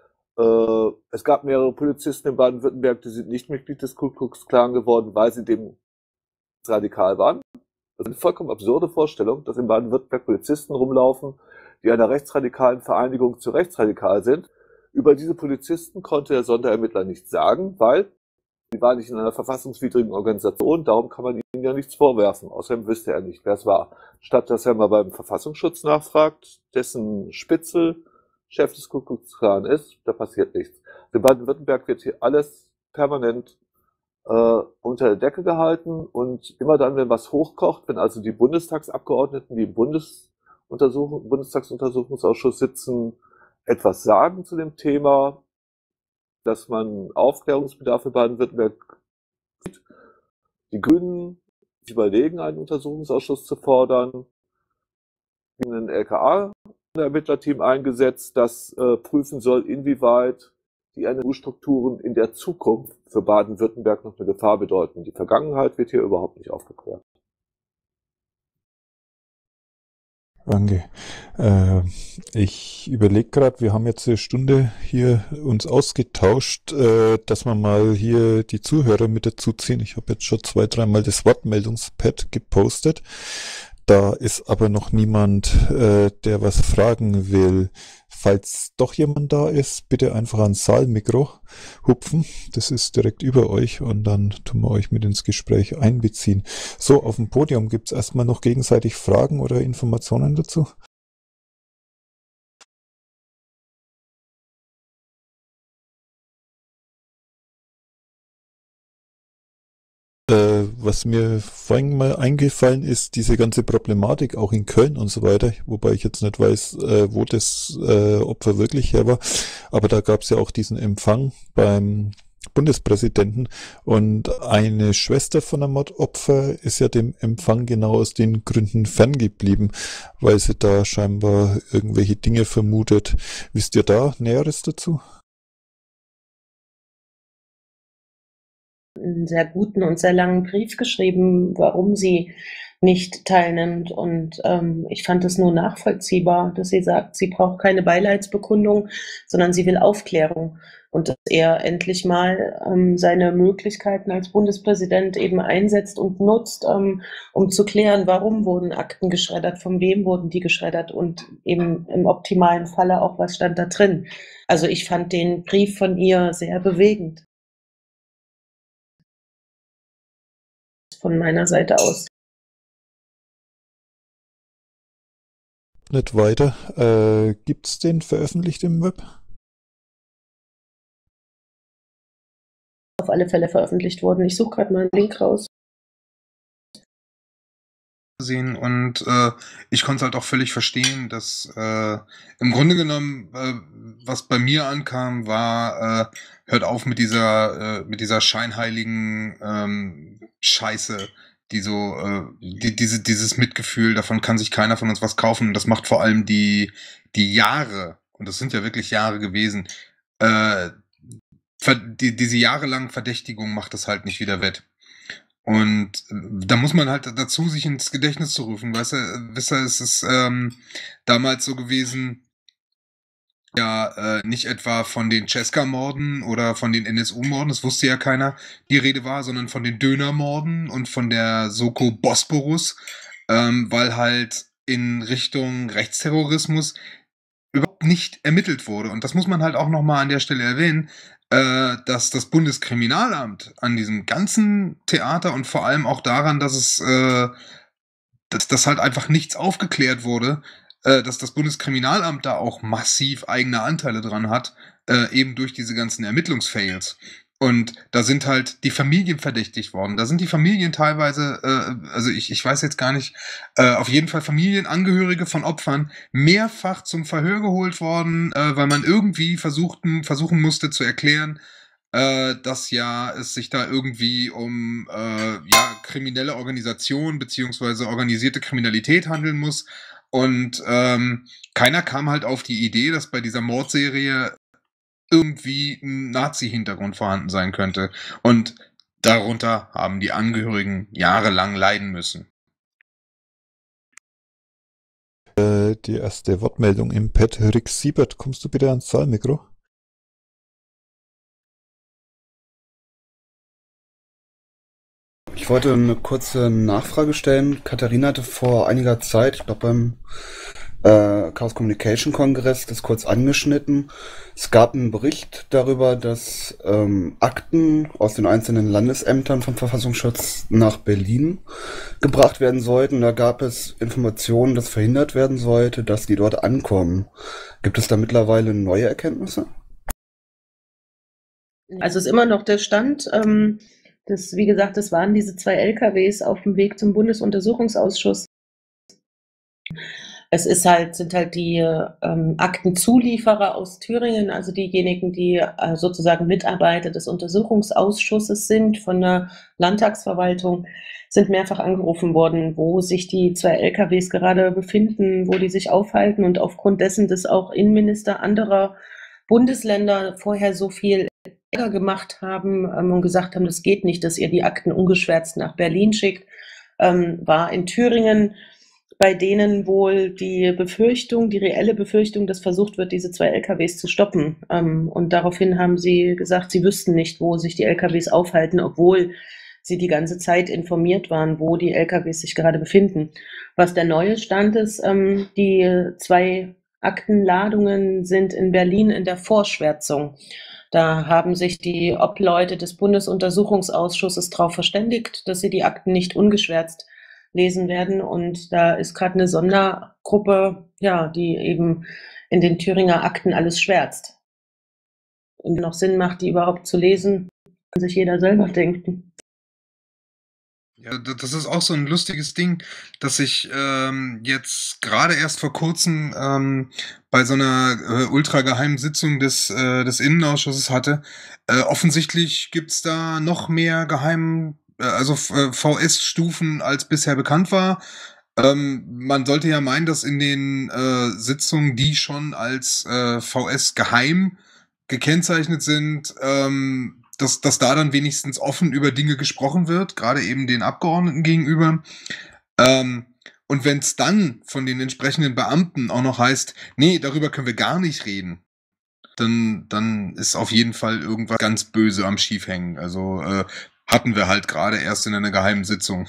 Äh, es gab mehrere Polizisten in Baden-Württemberg, die sind nicht Mitglied des Ku Klux Klan geworden, weil sie dem radikal waren. Das ist eine vollkommen absurde Vorstellung, dass in Baden-Württemberg Polizisten rumlaufen, die einer rechtsradikalen Vereinigung zu rechtsradikal sind. Über diese Polizisten konnte der Sonderermittler nichts sagen, weil sie waren nicht in einer verfassungswidrigen Organisation, darum kann man ihnen ja nichts vorwerfen. Außerdem wüsste er nicht, wer es war. Statt dass er mal beim Verfassungsschutz nachfragt, dessen Spitzel Chef des Ku Klux Klan ist, da passiert nichts. In Baden-Württemberg wird hier alles permanent äh, unter der Decke gehalten und immer dann, wenn was hochkocht, wenn also die Bundestagsabgeordneten, die im Bundesuntersuchung, Bundestagsuntersuchungsausschuss sitzen, etwas sagen zu dem Thema, dass man Aufklärungsbedarf in Baden-Württemberg sieht. Die Grünen überlegen, einen Untersuchungsausschuss zu fordern, ein L K A-Ermittlerteam eingesetzt, das äh, prüfen soll, inwieweit die N S U-Strukturen in der Zukunft für Baden-Württemberg noch eine Gefahr bedeuten. Die Vergangenheit wird hier überhaupt nicht aufgeklärt. Danke. Äh, ich überlege gerade, wir haben jetzt eine Stunde hier uns ausgetauscht, äh, dass wir mal hier die Zuhörer mit dazu ziehen. Ich habe jetzt schon zwei, dreimal das Wortmeldungspad gepostet. Da ist aber noch niemand, äh, der was fragen will. Falls doch jemand da ist, bitte einfach ans Saalmikro hupfen. Das ist direkt über euch und dann tun wir euch mit ins Gespräch einbeziehen. So, auf dem Podium gibt's erstmal noch gegenseitig Fragen oder Informationen dazu? Äh, was mir vorhin mal eingefallen ist, diese ganze Problematik auch in Köln und so weiter, wobei ich jetzt nicht weiß, äh, wo das äh, Opfer wirklich her war, aber da gab es ja auch diesen Empfang beim Bundespräsidenten und eine Schwester von einem Mordopfer ist ja dem Empfang genau aus den Gründen ferngeblieben, weil sie da scheinbar irgendwelche Dinge vermutet. Wisst ihr da Näheres dazu? Einen sehr guten und sehr langen Brief geschrieben, warum sie nicht teilnimmt. Und ähm, ich fand es nur nachvollziehbar, dass sie sagt, sie braucht keine Beileidsbekundung, sondern sie will Aufklärung. Und dass er endlich mal ähm, seine Möglichkeiten als Bundespräsident eben einsetzt und nutzt, ähm, um zu klären, warum wurden Akten geschreddert, von wem wurden die geschreddert und eben im optimalen Falle auch, was stand da drin. Also ich fand den Brief von ihr sehr bewegend. Von meiner Seite aus. Nicht weiter. Äh, gibt's den veröffentlicht im Web? Auf alle Fälle veröffentlicht worden. Ich suche gerade mal einen Link raus. Sehen und äh, ich konnte es halt auch völlig verstehen, dass äh, im Grunde genommen, äh, was bei mir ankam, war, äh, hört auf mit dieser äh, mit dieser scheinheiligen ähm, Scheiße, die so äh, die, diese dieses Mitgefühl, davon kann sich keiner von uns was kaufen. Und das macht vor allem die die Jahre, und das sind ja wirklich Jahre gewesen, äh, die, diese jahrelangen Verdächtigung macht das halt nicht wieder wett. Und da muss man halt dazu sich ins Gedächtnis zu rufen, weißt du, wisst ihr, es ist ähm, damals so gewesen, ja, äh, nicht etwa von den Cesca-Morden oder von den N S U-Morden, das wusste ja keiner, die Rede war, sondern von den Döner-Morden und von der Soko Bosporus, ähm, weil halt in Richtung Rechtsterrorismus überhaupt nicht ermittelt wurde. Und das muss man halt auch nochmal an der Stelle erwähnen, äh, dass das Bundeskriminalamt an diesem ganzen Theater und vor allem auch daran, dass es äh, dass, dass halt einfach nichts aufgeklärt wurde, äh, dass das Bundeskriminalamt da auch massiv eigene Anteile dran hat, äh, eben durch diese ganzen Ermittlungsfails. Und da sind halt die Familien verdächtigt worden. Da sind die Familien teilweise, äh, also ich, ich weiß jetzt gar nicht, äh, auf jeden Fall Familienangehörige von Opfern mehrfach zum Verhör geholt worden, äh, weil man irgendwie versuchten, versuchen musste zu erklären, äh, dass ja es sich da irgendwie um äh, ja, kriminelle Organisation beziehungsweise organisierte Kriminalität handeln muss. Und ähm, keiner kam halt auf die Idee, dass bei dieser Mordserie irgendwie ein Nazi-Hintergrund vorhanden sein könnte. Und darunter haben die Angehörigen jahrelang leiden müssen. Äh, die erste Wortmeldung im Pad. Rick Siebert, kommst du bitte ans Saalmikro? Ich wollte eine kurze Nachfrage stellen. Katharina hatte vor einiger Zeit, ich glaube beim äh, Chaos Communication Kongress, das kurz angeschnitten. Es gab einen Bericht darüber, dass ähm, Akten aus den einzelnen Landesämtern vom Verfassungsschutz nach Berlin gebracht werden sollten. Da gab es Informationen, dass verhindert werden sollte, dass die dort ankommen. Gibt es da mittlerweile neue Erkenntnisse? Also es ist immer noch der Stand. Ähm, das, wie gesagt, das waren diese zwei L K Ws auf dem Weg zum Bundesuntersuchungsausschuss. Es ist halt, sind halt die ähm, Aktenzulieferer aus Thüringen, also diejenigen, die äh, sozusagen Mitarbeiter des Untersuchungsausschusses sind von der Landtagsverwaltung, sind mehrfach angerufen worden, wo sich die zwei L K Ws gerade befinden, wo die sich aufhalten. Und aufgrund dessen, dass auch Innenminister anderer Bundesländer vorher so viel Ärger gemacht haben ähm, und gesagt haben, das geht nicht, dass ihr die Akten ungeschwärzt nach Berlin schickt, ähm, war in Thüringen bei denen wohl die Befürchtung, die reelle Befürchtung, dass versucht wird, diese zwei L K Ws zu stoppen. Ähm, und daraufhin haben sie gesagt, sie wüssten nicht, wo sich die L K Ws aufhalten, obwohl sie die ganze Zeit informiert waren, wo die L K Ws sich gerade befinden. Was der neue Stand ist, ähm, die zwei Aktenladungen sind in Berlin in der Vorschwärzung. Da haben sich die Obleute des Bundesuntersuchungsausschusses darauf verständigt, dass sie die Akten nicht ungeschwärzt lesen werden. Und da ist gerade eine Sondergruppe, ja, die eben in den Thüringer Akten alles schwärzt. Und noch Sinn macht, die überhaupt zu lesen, kann sich jeder selber denken. Ja, das ist auch so ein lustiges Ding, dass ich ähm, jetzt gerade erst vor kurzem ähm, bei so einer äh, ultrageheimen Sitzung des, äh, des Innenausschusses hatte. Äh, offensichtlich gibt's da noch mehr geheimen, äh, also äh, V S-Stufen, als bisher bekannt war. Ähm, man sollte ja meinen, dass in den äh, Sitzungen, die schon als äh, V S geheim gekennzeichnet sind, ähm, dass, dass da dann wenigstens offen über Dinge gesprochen wird, gerade eben den Abgeordneten gegenüber. Ähm, und wenn es dann von den entsprechenden Beamten auch noch heißt, nee, darüber können wir gar nicht reden, dann, dann ist auf jeden Fall irgendwas ganz böse am Schiefhängen. Also äh, hatten wir halt gerade erst in einer geheimen Sitzung.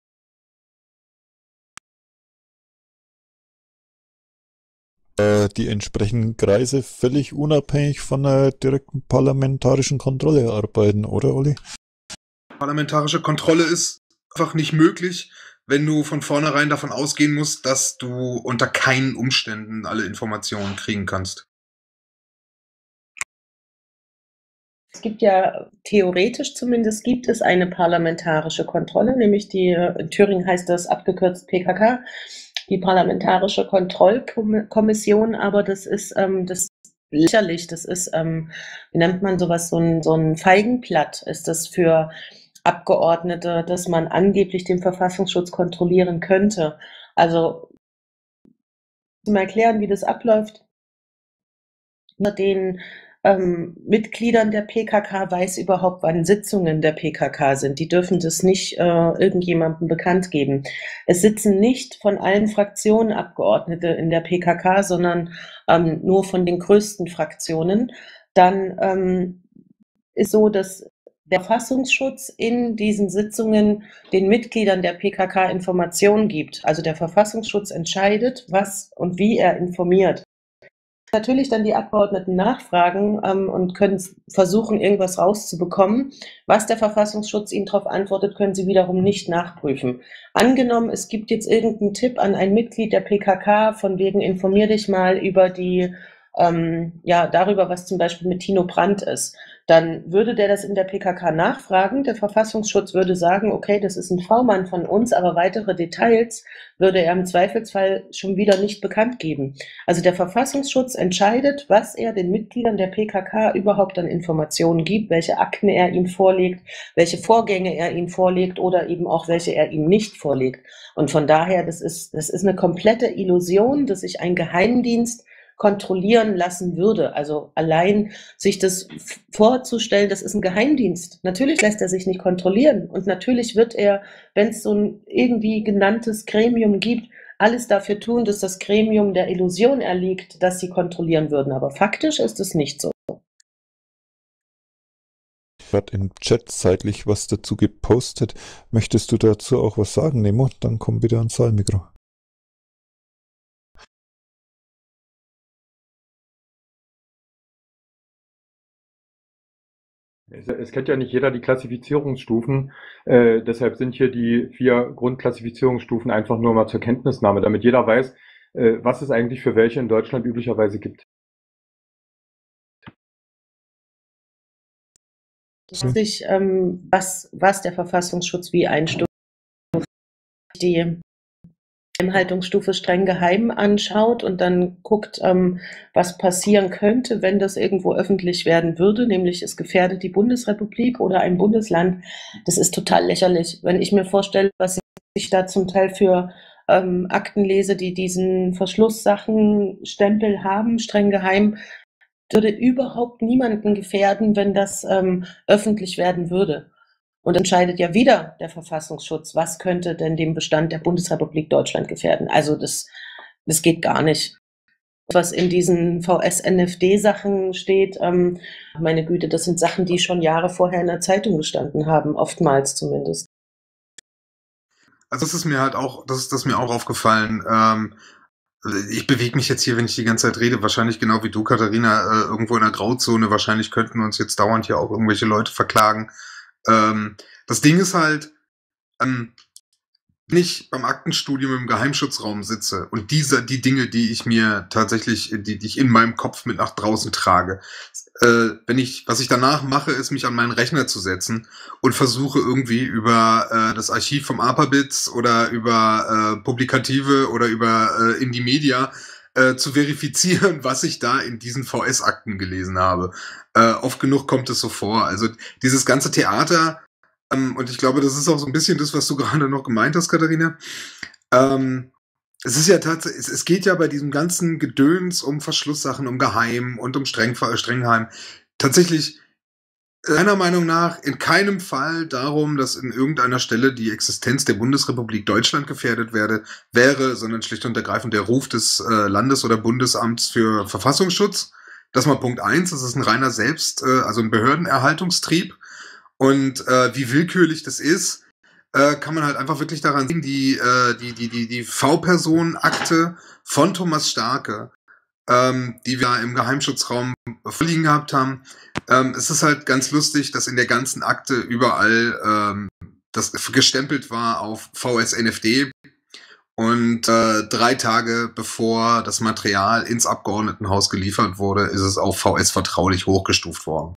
Die entsprechenden Kreise völlig unabhängig von der direkten parlamentarischen Kontrolle arbeiten, oder Olli? Parlamentarische Kontrolle ist einfach nicht möglich, wenn du von vornherein davon ausgehen musst, dass du unter keinen Umständen alle Informationen kriegen kannst. Es gibt ja, theoretisch zumindest, gibt es eine parlamentarische Kontrolle, nämlich die, in Thüringen heißt das abgekürzt P K K, die Parlamentarische Kontrollkommission, aber das ist, ähm, das ist lächerlich, das ist, ähm, wie nennt man sowas, so ein, so ein Feigenblatt ist das für Abgeordnete, dass man angeblich den Verfassungsschutz kontrollieren könnte. Also, mal erklären, wie das abläuft. Unter den ähm, Mitgliedern der P K K weiß überhaupt, wann Sitzungen der P K K sind. Die dürfen das nicht äh, irgendjemandem bekannt geben. Es sitzen nicht von allen Fraktionen Abgeordnete in der P K K, sondern ähm, nur von den größten Fraktionen. Dann ähm, ist so, dass der Verfassungsschutz in diesen Sitzungen den Mitgliedern der P K K Informationen gibt. Also der Verfassungsschutz entscheidet, was und wie er informiert. Natürlich dann die Abgeordneten nachfragen ähm, und können versuchen, irgendwas rauszubekommen. Was der Verfassungsschutz ihnen darauf antwortet, können sie wiederum nicht nachprüfen. Angenommen, es gibt jetzt irgendeinen Tipp an ein Mitglied der P K K, von wegen informier dich mal über die, ähm, ja, darüber, was zum Beispiel mit Tino Brandt ist. Dann würde der das in der P K K nachfragen. Der Verfassungsschutz würde sagen, okay, das ist ein V-Mann von uns, aber weitere Details würde er im Zweifelsfall schon wieder nicht bekannt geben. Also der Verfassungsschutz entscheidet, was er den Mitgliedern der P K K überhaupt an Informationen gibt, welche Akten er ihnen vorlegt, welche Vorgänge er ihnen vorlegt oder eben auch welche er ihnen nicht vorlegt. Und von daher, das ist, das ist eine komplette Illusion, dass sich ein Geheimdienst kontrollieren lassen würde. Also allein sich das vorzustellen, das ist ein Geheimdienst. Natürlich lässt er sich nicht kontrollieren und natürlich wird er, wenn es so ein irgendwie genanntes Gremium gibt, alles dafür tun, dass das Gremium der Illusion erliegt, dass sie kontrollieren würden. Aber faktisch ist es nicht so. Ich habe im Chat zeitlich was dazu gepostet. Möchtest du dazu auch was sagen, Nemo? Dann komm bitte ans Saalmikro. Es, es kennt ja nicht jeder die Klassifizierungsstufen, äh, deshalb sind hier die vier Grundklassifizierungsstufen einfach nur mal zur Kenntnisnahme, damit jeder weiß, äh, was es eigentlich für welche in Deutschland üblicherweise gibt. Sich, ähm, was, was der Verfassungsschutz wie einstuft, die Geheimhaltungsstufe streng geheim anschaut und dann guckt, ähm, was passieren könnte, wenn das irgendwo öffentlich werden würde, nämlich es gefährdet die Bundesrepublik oder ein Bundesland. Das ist total lächerlich. Wenn ich mir vorstelle, was ich da zum Teil für ähm, Akten lese, die diesen Verschlusssachenstempel haben, streng geheim, würde überhaupt niemanden gefährden, wenn das ähm, öffentlich werden würde. Und entscheidet ja wieder der Verfassungsschutz, was könnte denn den Bestand der Bundesrepublik Deutschland gefährden. Also das, das geht gar nicht. Was in diesen V S-N F D-Sachen steht, ähm, meine Güte, das sind Sachen, die schon Jahre vorher in der Zeitung gestanden haben, oftmals zumindest. Also das ist mir halt auch, das ist das ist mir auch aufgefallen. Ähm, ich bewege mich jetzt hier, wenn ich die ganze Zeit rede, wahrscheinlich genau wie du, Katharina, äh, irgendwo in der Grauzone. Wahrscheinlich könnten uns jetzt dauernd hier auch irgendwelche Leute verklagen. Ähm, das Ding ist halt, ähm, wenn ich beim Aktenstudium im Geheimschutzraum sitze und diese, die Dinge, die ich mir tatsächlich, die, die ich in meinem Kopf mit nach draußen trage, äh, wenn ich, was ich danach mache, ist, mich an meinen Rechner zu setzen und versuche irgendwie über äh, das Archiv vom APABITS oder über äh, Publikative oder über äh, Indie Media äh, zu verifizieren, was ich da in diesen V S-Akten gelesen habe. Äh, oft genug kommt es so vor. Also dieses ganze Theater, ähm, und ich glaube, das ist auch so ein bisschen das, was du gerade noch gemeint hast, Katharina. Ähm, es ist ja tatsächlich, es, es geht ja bei diesem ganzen Gedöns um Verschlusssachen, um Geheim und um Streng, Strengheim tatsächlich meiner Meinung nach in keinem Fall darum, dass in irgendeiner Stelle die Existenz der Bundesrepublik Deutschland gefährdet werde, wäre, sondern schlicht und ergreifend der Ruf des äh, Landes- oder Bundesamts für Verfassungsschutz. Das mal Punkt eins, das ist ein reiner Selbst, äh, also ein Behördenerhaltungstrieb. Und äh, wie willkürlich das ist, äh, kann man halt einfach wirklich daran sehen, die, äh, die, die, die, die V-Personen-Akte von Thomas Starke, ähm, die wir im Geheimschutzraum vorliegen gehabt haben. Ähm, es ist halt ganz lustig, dass in der ganzen Akte überall ähm, das gestempelt war auf V S-N F D. Und äh, drei Tage bevor das Material ins Abgeordnetenhaus geliefert wurde, ist es auf V S-vertraulich hochgestuft worden.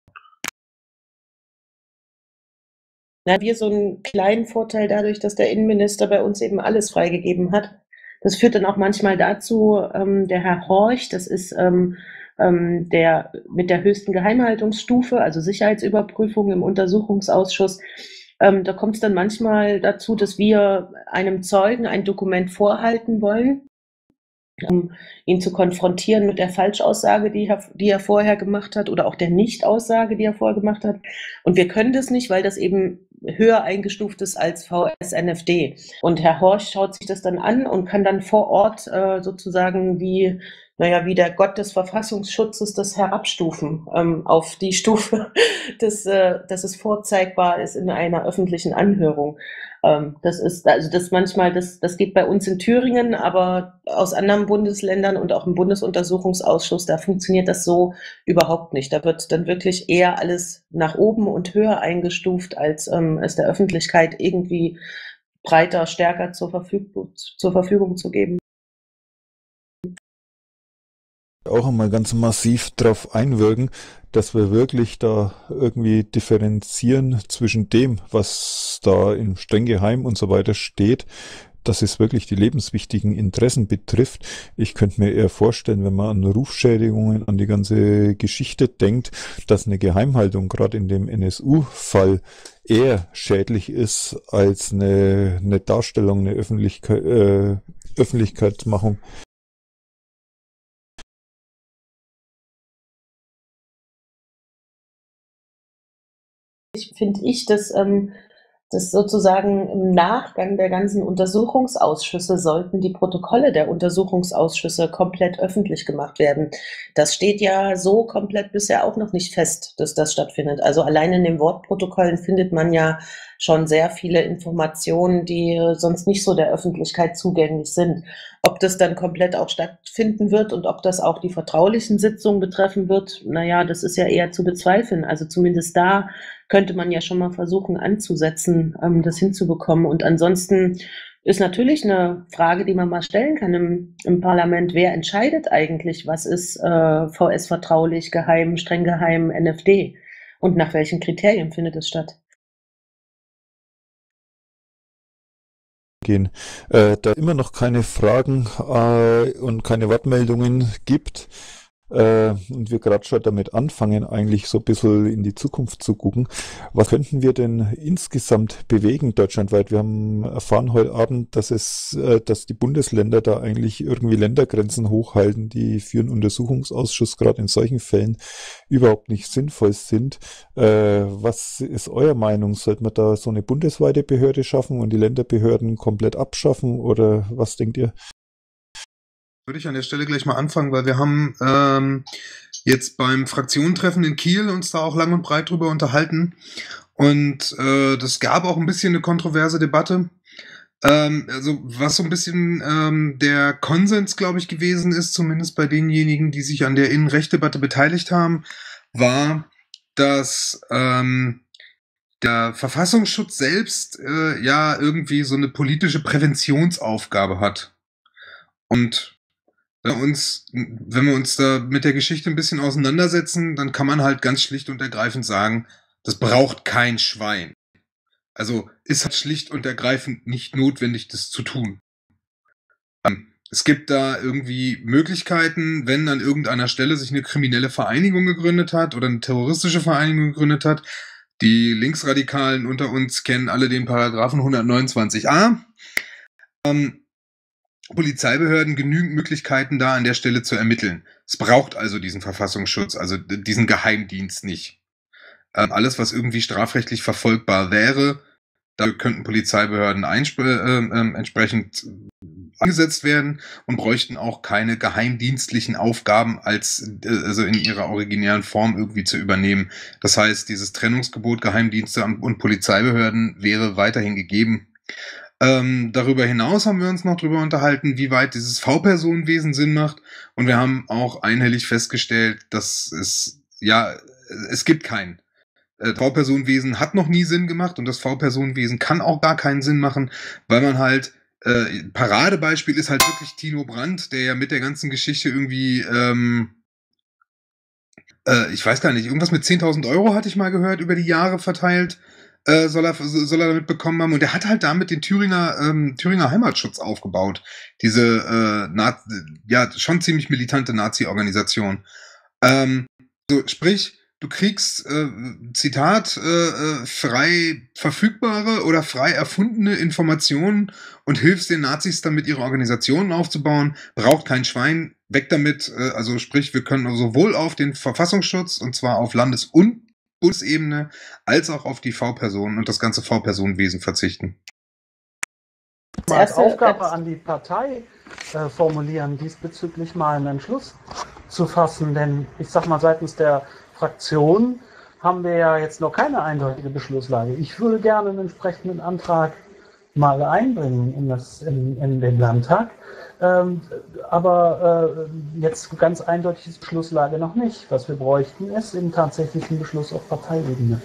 Na, wir so einen kleinen Vorteil dadurch, dass der Innenminister bei uns eben alles freigegeben hat. Das führt dann auch manchmal dazu, ähm, der Herr Horch, das ist ähm, ähm, der mit der höchsten Geheimhaltungsstufe, also Sicherheitsüberprüfung im Untersuchungsausschuss, ähm, da kommt es dann manchmal dazu, dass wir einem Zeugen ein Dokument vorhalten wollen, um ihn zu konfrontieren mit der Falschaussage, die er, die er vorher gemacht hat, oder auch der Nichtaussage, die er vorher gemacht hat. Und wir können das nicht, weil das eben höher eingestuft ist als V S-N F D. Und Herr Horch schaut sich das dann an und kann dann vor Ort äh, sozusagen wie, naja, wie der Gott des Verfassungsschutzes das herabstufen ähm, auf die Stufe, dass, äh, dass es vorzeigbar ist in einer öffentlichen Anhörung. Ähm, das ist, also das manchmal, das, das geht bei uns in Thüringen, aber aus anderen Bundesländern und auch im Bundesuntersuchungsausschuss, da funktioniert das so überhaupt nicht. Da wird dann wirklich eher alles nach oben und höher eingestuft, als ähm, es der Öffentlichkeit irgendwie breiter, stärker zur Verfügung, zur Verfügung zu geben. Auch einmal ganz massiv darauf einwirken, dass wir wirklich da irgendwie differenzieren zwischen dem, was da im streng geheim und so weiter steht, dass es wirklich die lebenswichtigen Interessen betrifft. Ich könnte mir eher vorstellen, wenn man an Rufschädigungen, an die ganze Geschichte denkt, dass eine Geheimhaltung gerade in dem N S U-Fall eher schädlich ist als eine, eine Darstellung, eine Öffentlichkeit, äh, Öffentlichkeitsmachung. Finde ich, dass, ähm, dass sozusagen im Nachgang der ganzen Untersuchungsausschüsse sollten die Protokolle der Untersuchungsausschüsse komplett öffentlich gemacht werden. Das steht ja so komplett bisher auch noch nicht fest, dass das stattfindet. Also allein in den Wortprotokollen findet man ja schon sehr viele Informationen, die sonst nicht so der Öffentlichkeit zugänglich sind. Ob das dann komplett auch stattfinden wird und ob das auch die vertraulichen Sitzungen betreffen wird, naja, das ist ja eher zu bezweifeln. Also zumindest da könnte man ja schon mal versuchen anzusetzen, ähm, das hinzubekommen. Und ansonsten ist natürlich eine Frage, die man mal stellen kann im, im Parlament, wer entscheidet eigentlich, was ist äh, V S vertraulich, geheim, streng geheim, N F D und nach welchen Kriterien findet es statt? Gehen. Äh, da immer noch keine Fragen äh, und keine Wortmeldungen gibt, äh, und wir gerade schon damit anfangen, eigentlich so ein bisschen in die Zukunft zu gucken. Was könnten wir denn insgesamt bewegen deutschlandweit? Wir haben erfahren heute Abend, dass es, äh, dass die Bundesländer da eigentlich irgendwie Ländergrenzen hochhalten, die für einen Untersuchungsausschuss gerade in solchen Fällen überhaupt nicht sinnvoll sind. Äh, was ist eure Meinung? Sollte man da so eine bundesweite Behörde schaffen und die Länderbehörden komplett abschaffen oder was denkt ihr? Würde ich an der Stelle gleich mal anfangen, weil wir haben ähm, jetzt beim Fraktionentreffen in Kiel uns da auch lang und breit drüber unterhalten und äh, das gab auch ein bisschen eine kontroverse Debatte. Ähm, also was so ein bisschen ähm, der Konsens, glaube ich, gewesen ist, zumindest bei denjenigen, die sich an der Innenrechtsdebatte beteiligt haben, war, dass ähm, der Verfassungsschutz selbst äh, ja irgendwie so eine politische Präventionsaufgabe hat. Und Wenn wir uns, wenn wir uns da mit der Geschichte ein bisschen auseinandersetzen, dann kann man halt ganz schlicht und ergreifend sagen, das braucht kein Schwein. Also ist halt schlicht und ergreifend nicht notwendig, das zu tun. Es gibt da irgendwie Möglichkeiten, wenn an irgendeiner Stelle sich eine kriminelle Vereinigung gegründet hat oder eine terroristische Vereinigung gegründet hat. Die Linksradikalen unter uns kennen alle den Paragraphen hundertneunundzwanzig a. Ähm, Polizeibehörden genügend Möglichkeiten, da an der Stelle zu ermitteln. Es braucht also diesen Verfassungsschutz, also diesen Geheimdienst nicht. Ähm, alles, was irgendwie strafrechtlich verfolgbar wäre, da könnten Polizeibehörden einspr- äh, äh, entsprechend angesetzt werden und bräuchten auch keine geheimdienstlichen Aufgaben als äh, also in ihrer originären Form irgendwie zu übernehmen. Das heißt, dieses Trennungsgebot Geheimdienste und Polizeibehörden wäre weiterhin gegeben. Ähm, darüber hinaus haben wir uns noch darüber unterhalten, wie weit dieses V-Personenwesen Sinn macht. Und wir haben auch einhellig festgestellt, dass es, ja, es gibt keinen. Äh, V-Personenwesen hat noch nie Sinn gemacht und das V-Personenwesen kann auch gar keinen Sinn machen, weil man halt, äh, Paradebeispiel ist halt wirklich Tino Brandt, der ja mit der ganzen Geschichte irgendwie, ähm, äh, ich weiß gar nicht, irgendwas mit zehntausend Euro hatte ich mal gehört, über die Jahre verteilt. Äh, soll er, soll er damit bekommen haben. Und er hat halt damit den Thüringer, ähm, Thüringer Heimatschutz aufgebaut. Diese, äh, Na- ja, schon ziemlich militante Nazi-Organisation. Ähm, so, sprich, du kriegst, äh, Zitat, äh, frei verfügbare oder frei erfundene Informationen und hilfst den Nazis damit, ihre Organisationen aufzubauen. Braucht kein Schwein. Weg damit. Äh, also sprich, wir können sowohl auf den Verfassungsschutz, und zwar auf Landes- und Bundesebene, als auch auf die V-Personen und das ganze V-Personenwesen verzichten. Mal als Aufgabe an die Partei äh, formulieren, diesbezüglich mal einen Entschluss zu fassen, denn ich sag mal, seitens der Fraktion haben wir ja jetzt noch keine eindeutige Beschlusslage. Ich würde gerne einen entsprechenden Antrag mal einbringen in, das, in, in den Landtag, ähm, aber äh, jetzt ganz eindeutige Beschlusslage noch nicht. Was wir bräuchten, ist eben tatsächlich ein Beschluss auf Parteiebene.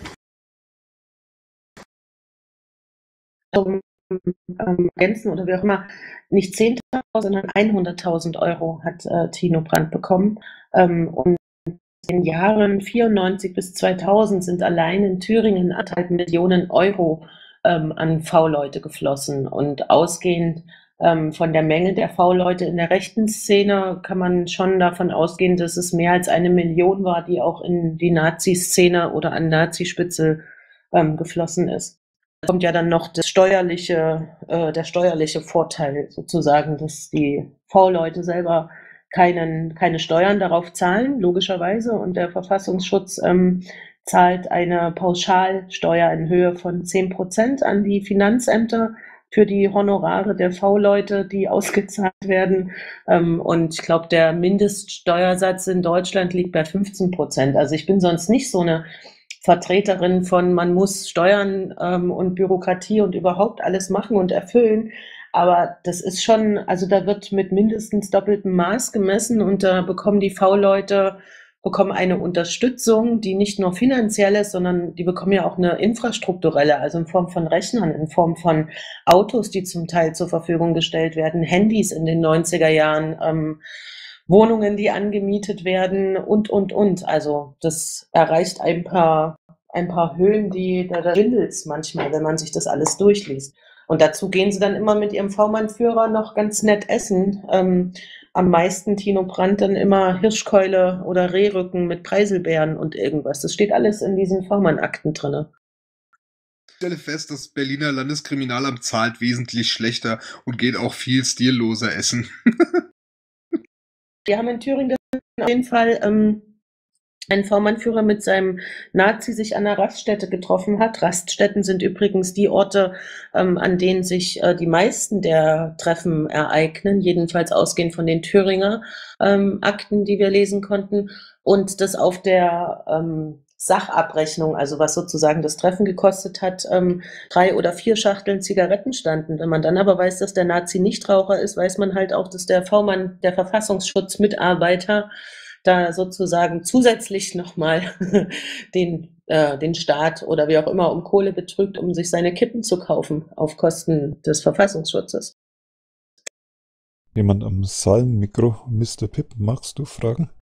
Um, ähm, ergänzen oder wie auch immer, nicht zehntausend, sondern hunderttausend Euro hat äh, Tino Brandt bekommen. Ähm, und in den Jahren vierundneunzig bis zweitausend sind allein in Thüringen anderthalb Millionen Euro ähm, an V-Leute geflossen. Und ausgehend ähm, von der Menge der V-Leute in der rechten Szene kann man schon davon ausgehen, dass es mehr als eine Million war, die auch in die Nazi-Szene oder an Nazispitze ähm, geflossen ist. Da kommt ja dann noch das steuerliche, äh, der steuerliche Vorteil sozusagen, dass die V-Leute selber keinen, keine Steuern darauf zahlen, logischerweise, und der Verfassungsschutz ähm, zahlt eine Pauschalsteuer in Höhe von zehn Prozent an die Finanzämter für die Honorare der V-Leute, die ausgezahlt werden. Ähm, und ich glaube, der Mindeststeuersatz in Deutschland liegt bei fünfzehn Prozent. Also ich bin sonst nicht so eine Vertreterin von, man muss Steuern ähm, und Bürokratie und überhaupt alles machen und erfüllen. Aber das ist schon, also da wird mit mindestens doppeltem Maß gemessen und da bekommen die V-Leute bekommen eine Unterstützung, die nicht nur finanziell ist, sondern die bekommen ja auch eine infrastrukturelle, also in Form von Rechnern, in Form von Autos, die zum Teil zur Verfügung gestellt werden, Handys in den neunziger Jahren, ähm, Wohnungen, die angemietet werden und, und, und. Also das erreicht ein paar, ein paar Höhen, die da, da schwindelt's manchmal, wenn man sich das alles durchliest. Und dazu gehen sie dann immer mit ihrem V-Mann-Führer noch ganz nett essen. Ähm, am meisten Tino Brandt dann immer Hirschkeule oder Rehrücken mit Preiselbeeren und irgendwas. Das steht alles in diesen V-Mann-Akten drin. Ich stelle fest, das Berliner Landeskriminalamt zahlt wesentlich schlechter und geht auch viel stilloser essen. Wir haben in Thüringen auf jeden Fall ähm, einen V-Mann-Führer mit seinem Nazi sich an einer Raststätte getroffen hat. Raststätten sind übrigens die Orte, ähm, an denen sich äh, die meisten der Treffen ereignen, jedenfalls ausgehend von den Thüringer ähm, Akten, die wir lesen konnten. Und das auf der ähm, Sachabrechnung, also was sozusagen das Treffen gekostet hat, ähm, drei oder vier Schachteln Zigaretten standen. Wenn man dann aber weiß, dass der Nazi Nichtraucher ist, weiß man halt auch, dass der V-Mann, der Verfassungsschutzmitarbeiter, da sozusagen zusätzlich nochmal den, äh, den Staat oder wie auch immer um Kohle betrügt, um sich seine Kippen zu kaufen auf Kosten des Verfassungsschutzes. Jemand am Saal-Mikro, Mister Pip, magst du fragen?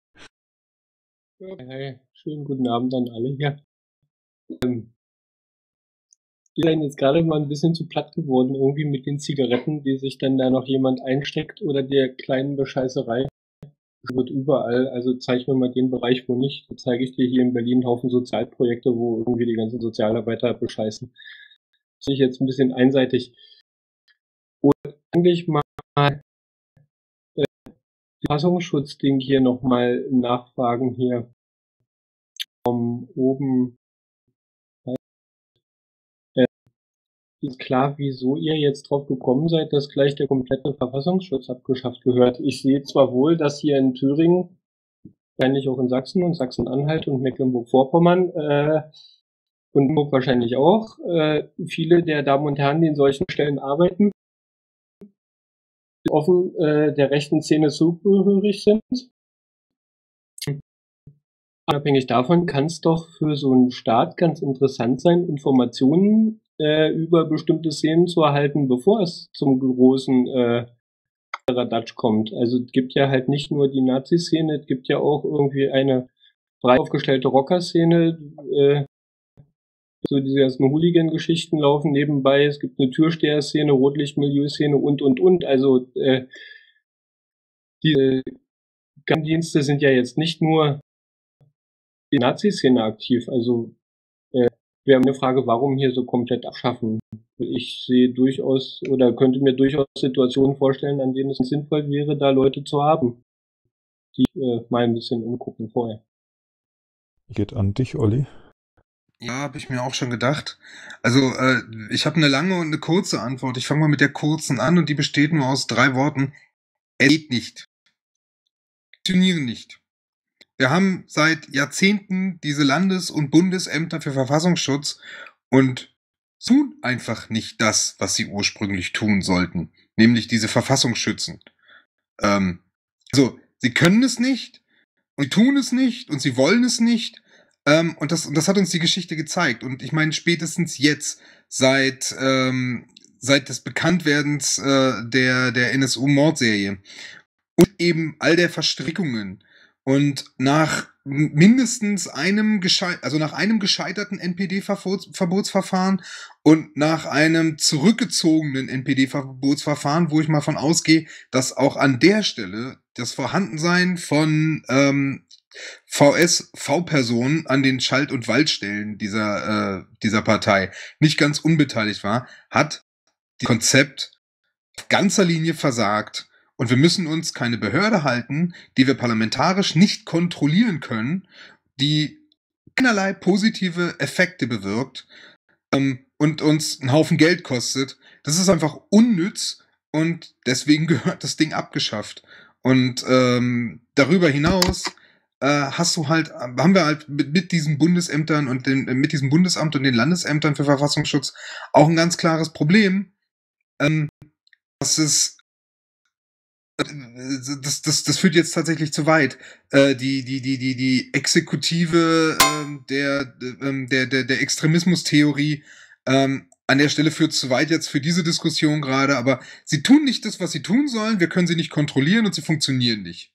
Hey, schönen guten Abend an alle hier. Ähm, ich bin jetzt gerade mal ein bisschen zu platt geworden, irgendwie mit den Zigaretten, die sich dann da noch jemand einsteckt oder der kleinen Bescheißerei. Wird überall, also zeig mir mal den Bereich, wo nicht. Da zeige ich dir hier in Berlin einen Haufen Sozialprojekte, wo irgendwie die ganzen Sozialarbeiter bescheißen. Das finde ich jetzt ein bisschen einseitig. Und eigentlich mal äh, Verfassungsschutzding hier nochmal nachfragen hier um, oben. Äh, ist klar, wieso ihr jetzt drauf gekommen seid, dass gleich der komplette Verfassungsschutz abgeschafft gehört. Ich sehe zwar wohl, dass hier in Thüringen, wahrscheinlich auch in Sachsen und Sachsen-Anhalt und Mecklenburg-Vorpommern äh, und Hamburg wahrscheinlich auch, äh, viele der Damen und Herren, die in solchen Stellen arbeiten, offen äh, der rechten Szene zugehörig sind. Unabhängig davon kann es doch für so einen Staat ganz interessant sein, Informationen äh, über bestimmte Szenen zu erhalten, bevor es zum großen äh, Radatsch kommt. Also es gibt ja halt nicht nur die Nazi-Szene, es gibt ja auch irgendwie eine breit aufgestellte Rocker-Szene, äh, so diese ganzen Hooligan-Geschichten laufen nebenbei, es gibt eine Türsteher-Szene, Rotlichtmilieu-Szene und, und, und. Also äh, die äh, Geheimdienste sind ja jetzt nicht nur die Nazi-Szene aktiv. Also äh, wir haben eine Frage, warum hier so komplett abschaffen. Ich sehe durchaus oder könnte mir durchaus Situationen vorstellen, an denen es sinnvoll wäre, da Leute zu haben, die äh, mal ein bisschen umgucken vorher. Geht an dich, Olli. Ja, habe ich mir auch schon gedacht. Also äh, ich habe eine lange und eine kurze Antwort. Ich fange mal mit der kurzen an und die besteht nur aus drei Worten. Es geht nicht. Funktionieren nicht. Wir haben seit Jahrzehnten diese Landes- und Bundesämter für Verfassungsschutz und tun einfach nicht das, was sie ursprünglich tun sollten, nämlich diese Verfassung schützen. Ähm, also, sie können es nicht und sie tun es nicht und sie wollen es nicht. Ähm, und, das, und das hat uns die Geschichte gezeigt. Und ich meine, spätestens jetzt, seit, ähm, seit des Bekanntwerdens äh, der, der N S U-Mordserie und eben all der Verstrickungen und nach mindestens einem gescheit, also nach einem gescheiterten N P D-Verbotsverfahren und nach einem zurückgezogenen N P D-Verbotsverfahren, wo ich mal von ausgehe, dass auch an der Stelle das Vorhandensein von ähm, V S V-Personen an den Schalt- und Waltstellen dieser äh, dieser Partei nicht ganz unbeteiligt war, hat das Konzept auf ganzer Linie versagt. Und wir müssen uns keine Behörde halten, die wir parlamentarisch nicht kontrollieren können, die keinerlei positive Effekte bewirkt ähm, und uns einen Haufen Geld kostet. Das ist einfach unnütz und deswegen gehört das Ding abgeschafft. Und ähm, darüber hinaus äh, hast du halt, haben wir halt mit, mit diesen Bundesämtern und den, mit diesem Bundesamt und den Landesämtern für Verfassungsschutz auch ein ganz klares Problem, ähm, dass es Das, das, das führt jetzt tatsächlich zu weit. Äh, die, die, die, die, die Exekutive ähm, der, ähm, der, der, der Extremismustheorie ähm, an der Stelle führt zu weit jetzt für diese Diskussion gerade, aber sie tun nicht das, was sie tun sollen, wir können sie nicht kontrollieren und sie funktionieren nicht.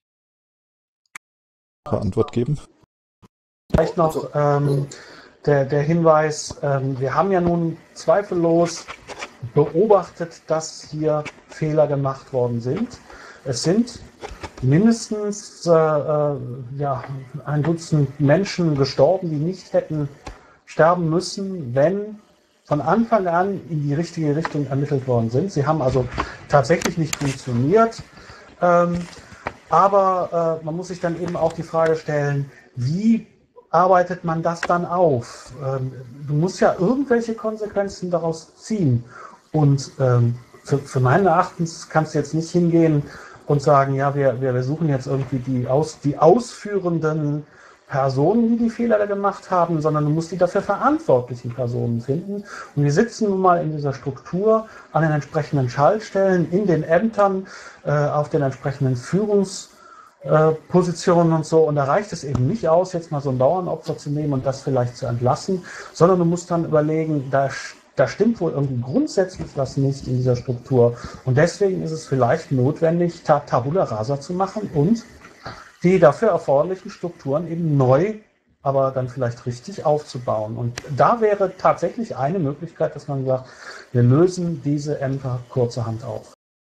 Eine Antwort geben? Vielleicht noch ähm, der, der Hinweis, ähm, wir haben ja nun zweifellos beobachtet, dass hier Fehler gemacht worden sind. Es sind mindestens äh, äh, ja, ein Dutzend Menschen gestorben, die nicht hätten sterben müssen, wenn von Anfang an in die richtige Richtung ermittelt worden sind. Sie haben also tatsächlich nicht funktioniert. Ähm, aber äh, man muss sich dann eben auch die Frage stellen, wie arbeitet man das dann auf? Ähm, du musst ja irgendwelche Konsequenzen daraus ziehen. Und ähm, für, für meinen Erachtens kannst du jetzt nicht hingehen und sagen, ja, wir, wir, wir suchen jetzt irgendwie die, aus, die ausführenden Personen, die die Fehler gemacht haben, sondern du musst die dafür verantwortlichen Personen finden. Und wir sitzen nun mal in dieser Struktur an den entsprechenden Schaltstellen, in den Ämtern, äh, auf den entsprechenden Führungspositionen und so. Und da reicht es eben nicht aus, jetzt mal so ein Bauernopfer zu nehmen und das vielleicht zu entlassen, sondern du musst dann überlegen, da Da stimmt wohl irgendwie grundsätzlich was nicht in dieser Struktur. Und deswegen ist es vielleicht notwendig, Tabula rasa zu machen und die dafür erforderlichen Strukturen eben neu, aber dann vielleicht richtig aufzubauen. Und da wäre tatsächlich eine Möglichkeit, dass man sagt, wir lösen diese Ämter kurzerhand auf.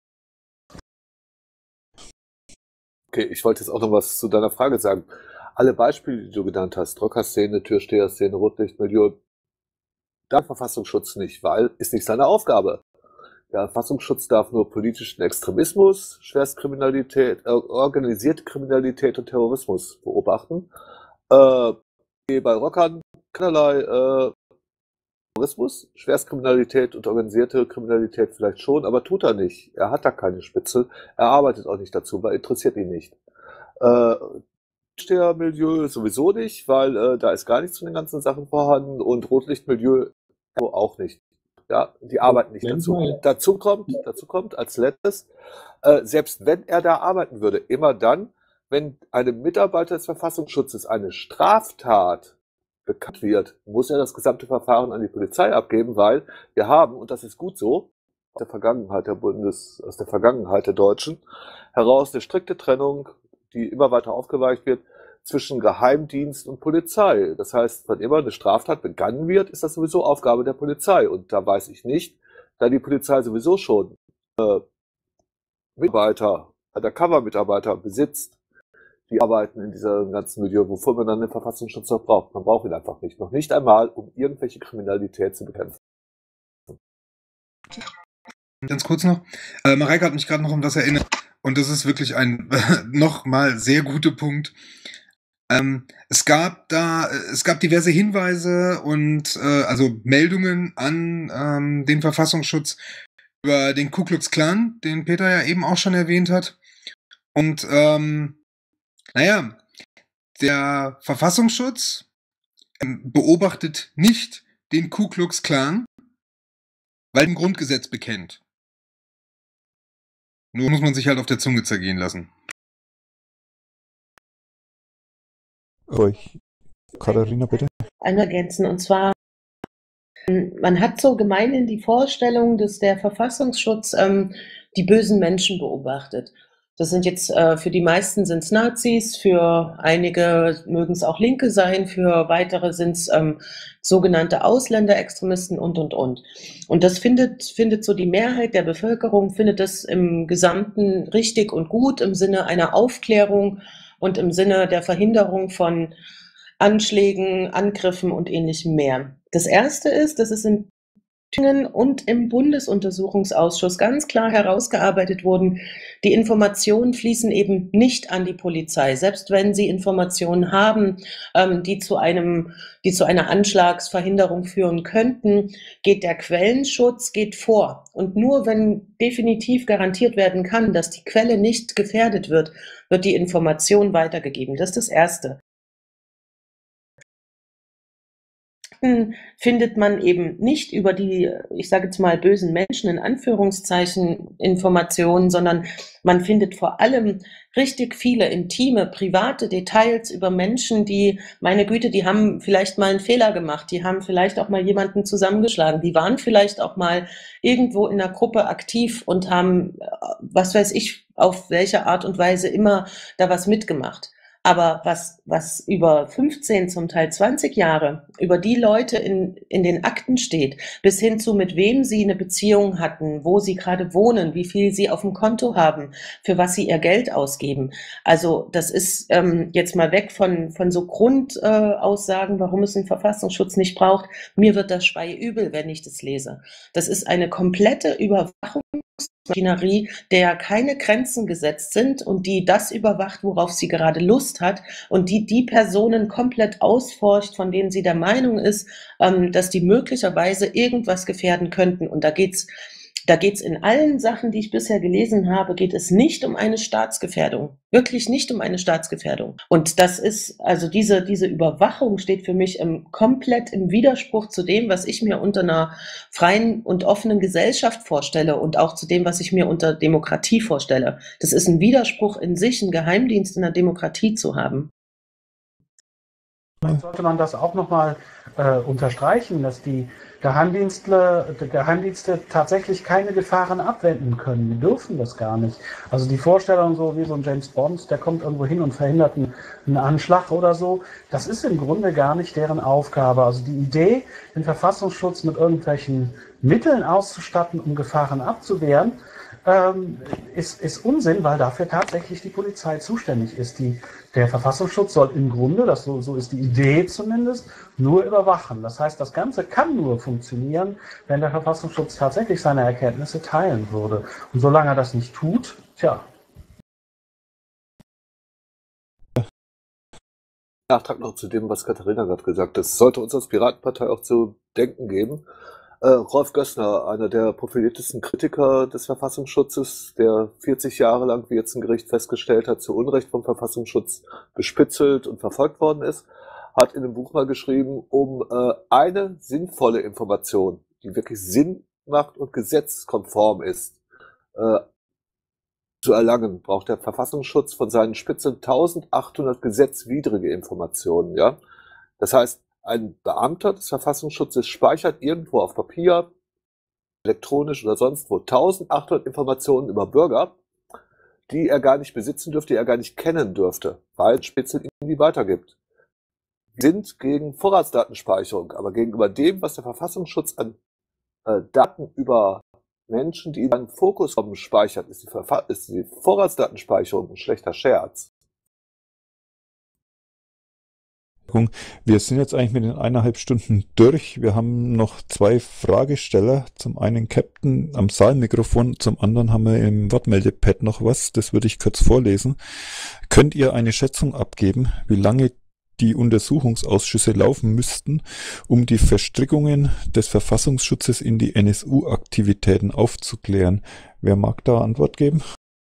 Okay, ich wollte jetzt auch noch was zu deiner Frage sagen. Alle Beispiele, die du genannt hast, Rockerszene, Türsteherszene, Rotlichtmilieu, da Verfassungsschutz nicht, weil ist nicht seine Aufgabe. Der Verfassungsschutz darf nur politischen Extremismus, Schwerstkriminalität, äh, organisierte Kriminalität und Terrorismus beobachten. Äh, bei Rockern keinerlei äh, Terrorismus, Schwerstkriminalität und organisierte Kriminalität vielleicht schon, aber tut er nicht. Er hat da keine Spitzel, er arbeitet auch nicht dazu, weil interessiert ihn nicht. Äh, Türstehermilieu sowieso nicht, weil äh, da ist gar nichts von den ganzen Sachen vorhanden und Rotlichtmilieu auch nicht. Ja, die arbeiten nicht dazu. Dazu kommt, dazu kommt als letztes, äh, selbst wenn er da arbeiten würde, immer dann, wenn einem Mitarbeiter des Verfassungsschutzes eine Straftat bekannt wird, muss er das gesamte Verfahren an die Polizei abgeben, weil wir haben, und das ist gut so, aus der Vergangenheit der Bundes, aus der Vergangenheit der Deutschen, heraus eine strikte Trennung, die immer weiter aufgeweicht wird, zwischen Geheimdienst und Polizei. Das heißt, wenn immer eine Straftat begangen wird, ist das sowieso Aufgabe der Polizei. Und da weiß ich nicht, da die Polizei sowieso schon äh, Mitarbeiter, Undercover-Mitarbeiter besitzt, die arbeiten in diesem ganzen Milieu, wofür man dann den Verfassungsschutz noch braucht. Man braucht ihn einfach nicht. Noch nicht einmal, um irgendwelche Kriminalität zu bekämpfen. Ganz kurz noch. Äh, Mareike hat mich gerade noch um das erinnert. Und das ist wirklich ein nochmal sehr guter Punkt. Ähm, es gab da, es gab diverse Hinweise und äh, also Meldungen an ähm, den Verfassungsschutz über den Ku Klux Klan, den Peter ja eben auch schon erwähnt hat. Und ähm, naja, der Verfassungsschutz ähm, beobachtet nicht den Ku Klux Klan, weil er ein Grundgesetz bekennt. Nur muss man sich halt auf der Zunge zergehen lassen. Euch, Katharina, bitte. Ein ergänzen, und zwar, man hat so gemeinhin die Vorstellung, dass der Verfassungsschutz ähm, die bösen Menschen beobachtet. Das sind jetzt, äh, für die meisten sind es Nazis, für einige mögen es auch Linke sein, für weitere sind es ähm, sogenannte Ausländerextremisten und, und, und. Und das findet, findet so die Mehrheit der Bevölkerung, findet das im Gesamten richtig und gut, im Sinne einer Aufklärung und im Sinne der Verhinderung von Anschlägen, Angriffen und ähnlichem mehr. Das Erste ist, dass es in Thüringen und im Bundesuntersuchungsausschuss ganz klar herausgearbeitet wurden, die Informationen fließen eben nicht an die Polizei. Selbst wenn sie Informationen haben, ähm, die zu einem, die zu einer Anschlagsverhinderung führen könnten, geht der Quellenschutz geht vor. Und nur wenn definitiv garantiert werden kann, dass die Quelle nicht gefährdet wird, wird die Information weitergegeben. Das ist das Erste. Findet man eben nicht über die, ich sage jetzt mal, bösen Menschen in Anführungszeichen Informationen, sondern man findet vor allem richtig viele intime, private Details über Menschen, die, meine Güte, die haben vielleicht mal einen Fehler gemacht, die haben vielleicht auch mal jemanden zusammengeschlagen, die waren vielleicht auch mal irgendwo in einer Gruppe aktiv und haben, was weiß ich, auf welche Art und Weise immer da was mitgemacht. Aber was, was über fünfzehn, zum Teil zwanzig Jahre über die Leute in, in den Akten steht, bis hin zu mit wem sie eine Beziehung hatten, wo sie gerade wohnen, wie viel sie auf dem Konto haben, für was sie ihr Geld ausgeben. Also das ist ähm, jetzt mal weg von, von so Grundaussagen, äh, warum es einen Verfassungsschutz nicht braucht. Mir wird das speiübel, wenn ich das lese. Das ist eine komplette Überwachungsmaschinerie, der keine Grenzen gesetzt sind und die das überwacht, worauf sie gerade Lust hat und die die Personen komplett ausforscht, von denen sie der Meinung ist, ähm, dass die möglicherweise irgendwas gefährden könnten. Und da geht's Da geht's in allen Sachen, die ich bisher gelesen habe, geht es nicht um eine Staatsgefährdung. Wirklich nicht um eine Staatsgefährdung. Und das ist, also diese, diese Überwachung steht für mich im, komplett im Widerspruch zu dem, was ich mir unter einer freien und offenen Gesellschaft vorstelle und auch zu dem, was ich mir unter Demokratie vorstelle. Das ist ein Widerspruch in sich, einen Geheimdienst in der Demokratie zu haben. Vielleicht sollte man das auch nochmal äh, unterstreichen, dass die Geheimdienste, die Geheimdienste tatsächlich keine Gefahren abwenden können. Die dürfen das gar nicht. Also die Vorstellung, so wie so ein James Bond, der kommt irgendwo hin und verhindert einen, einen Anschlag oder so, das ist im Grunde gar nicht deren Aufgabe. Also die Idee, den Verfassungsschutz mit irgendwelchen Mitteln auszustatten, um Gefahren abzuwehren, ähm, ist, ist Unsinn, weil dafür tatsächlich die Polizei zuständig ist. Die, der Verfassungsschutz soll im Grunde, das so, so ist die Idee zumindest, nur überwachen. Das heißt, das Ganze kann nur funktionieren, wenn der Verfassungsschutz tatsächlich seine Erkenntnisse teilen würde. Und solange er das nicht tut, tja. Nachtrag noch zu dem, was Katharina gerade gesagt hat. Es sollte uns als Piratenpartei auch zu denken geben. Äh, Rolf Gössner, einer der profiliertesten Kritiker des Verfassungsschutzes, der vierzig Jahre lang, wie jetzt ein Gericht festgestellt hat, zu Unrecht vom Verfassungsschutz bespitzelt und verfolgt worden ist, hat in einem Buch mal geschrieben, um äh, eine sinnvolle Information, die wirklich Sinn macht und gesetzkonform ist, äh, zu erlangen, braucht der Verfassungsschutz von seinen Spitzen eintausendachthundert gesetzwidrige Informationen. Ja? Das heißt, ein Beamter des Verfassungsschutzes speichert irgendwo auf Papier, elektronisch oder sonst wo eintausendachthundert Informationen über Bürger, die er gar nicht besitzen dürfte, die er gar nicht kennen dürfte, weil Spitzel ihm die weitergibt. Wir sind gegen Vorratsdatenspeicherung, aber gegenüber dem, was der Verfassungsschutz an äh, Daten über Menschen, die in einen Fokus kommen, speichert, ist die, Verfa- ist die Vorratsdatenspeicherung ein schlechter Scherz. Wir sind jetzt eigentlich mit den eineinhalb Stunden durch. Wir haben noch zwei Fragesteller. Zum einen Captain am Saalmikrofon, zum anderen haben wir im Wortmeldepad noch was. Das würde ich kurz vorlesen. Könnt ihr eine Schätzung abgeben, wie lange die Untersuchungsausschüsse laufen müssten, um die Verstrickungen des Verfassungsschutzes in die N S U-Aktivitäten aufzuklären? Wer mag da Antwort geben?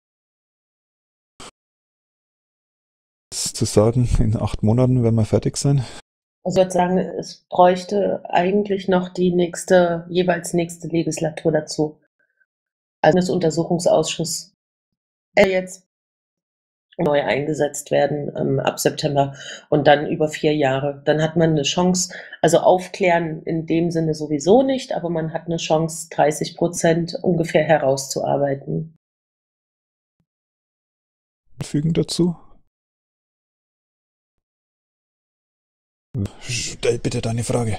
Zu sagen, in acht Monaten werden wir fertig sein? Also ich würde sagen, es bräuchte eigentlich noch die nächste, jeweils nächste Legislatur dazu. Also das Untersuchungsausschuss jetzt neu eingesetzt werden ähm, ab September und dann über vier Jahre. Dann hat man eine Chance, also aufklären in dem Sinne sowieso nicht, aber man hat eine Chance, dreißig Prozent ungefähr herauszuarbeiten. Fügen dazu? Stell bitte deine Frage.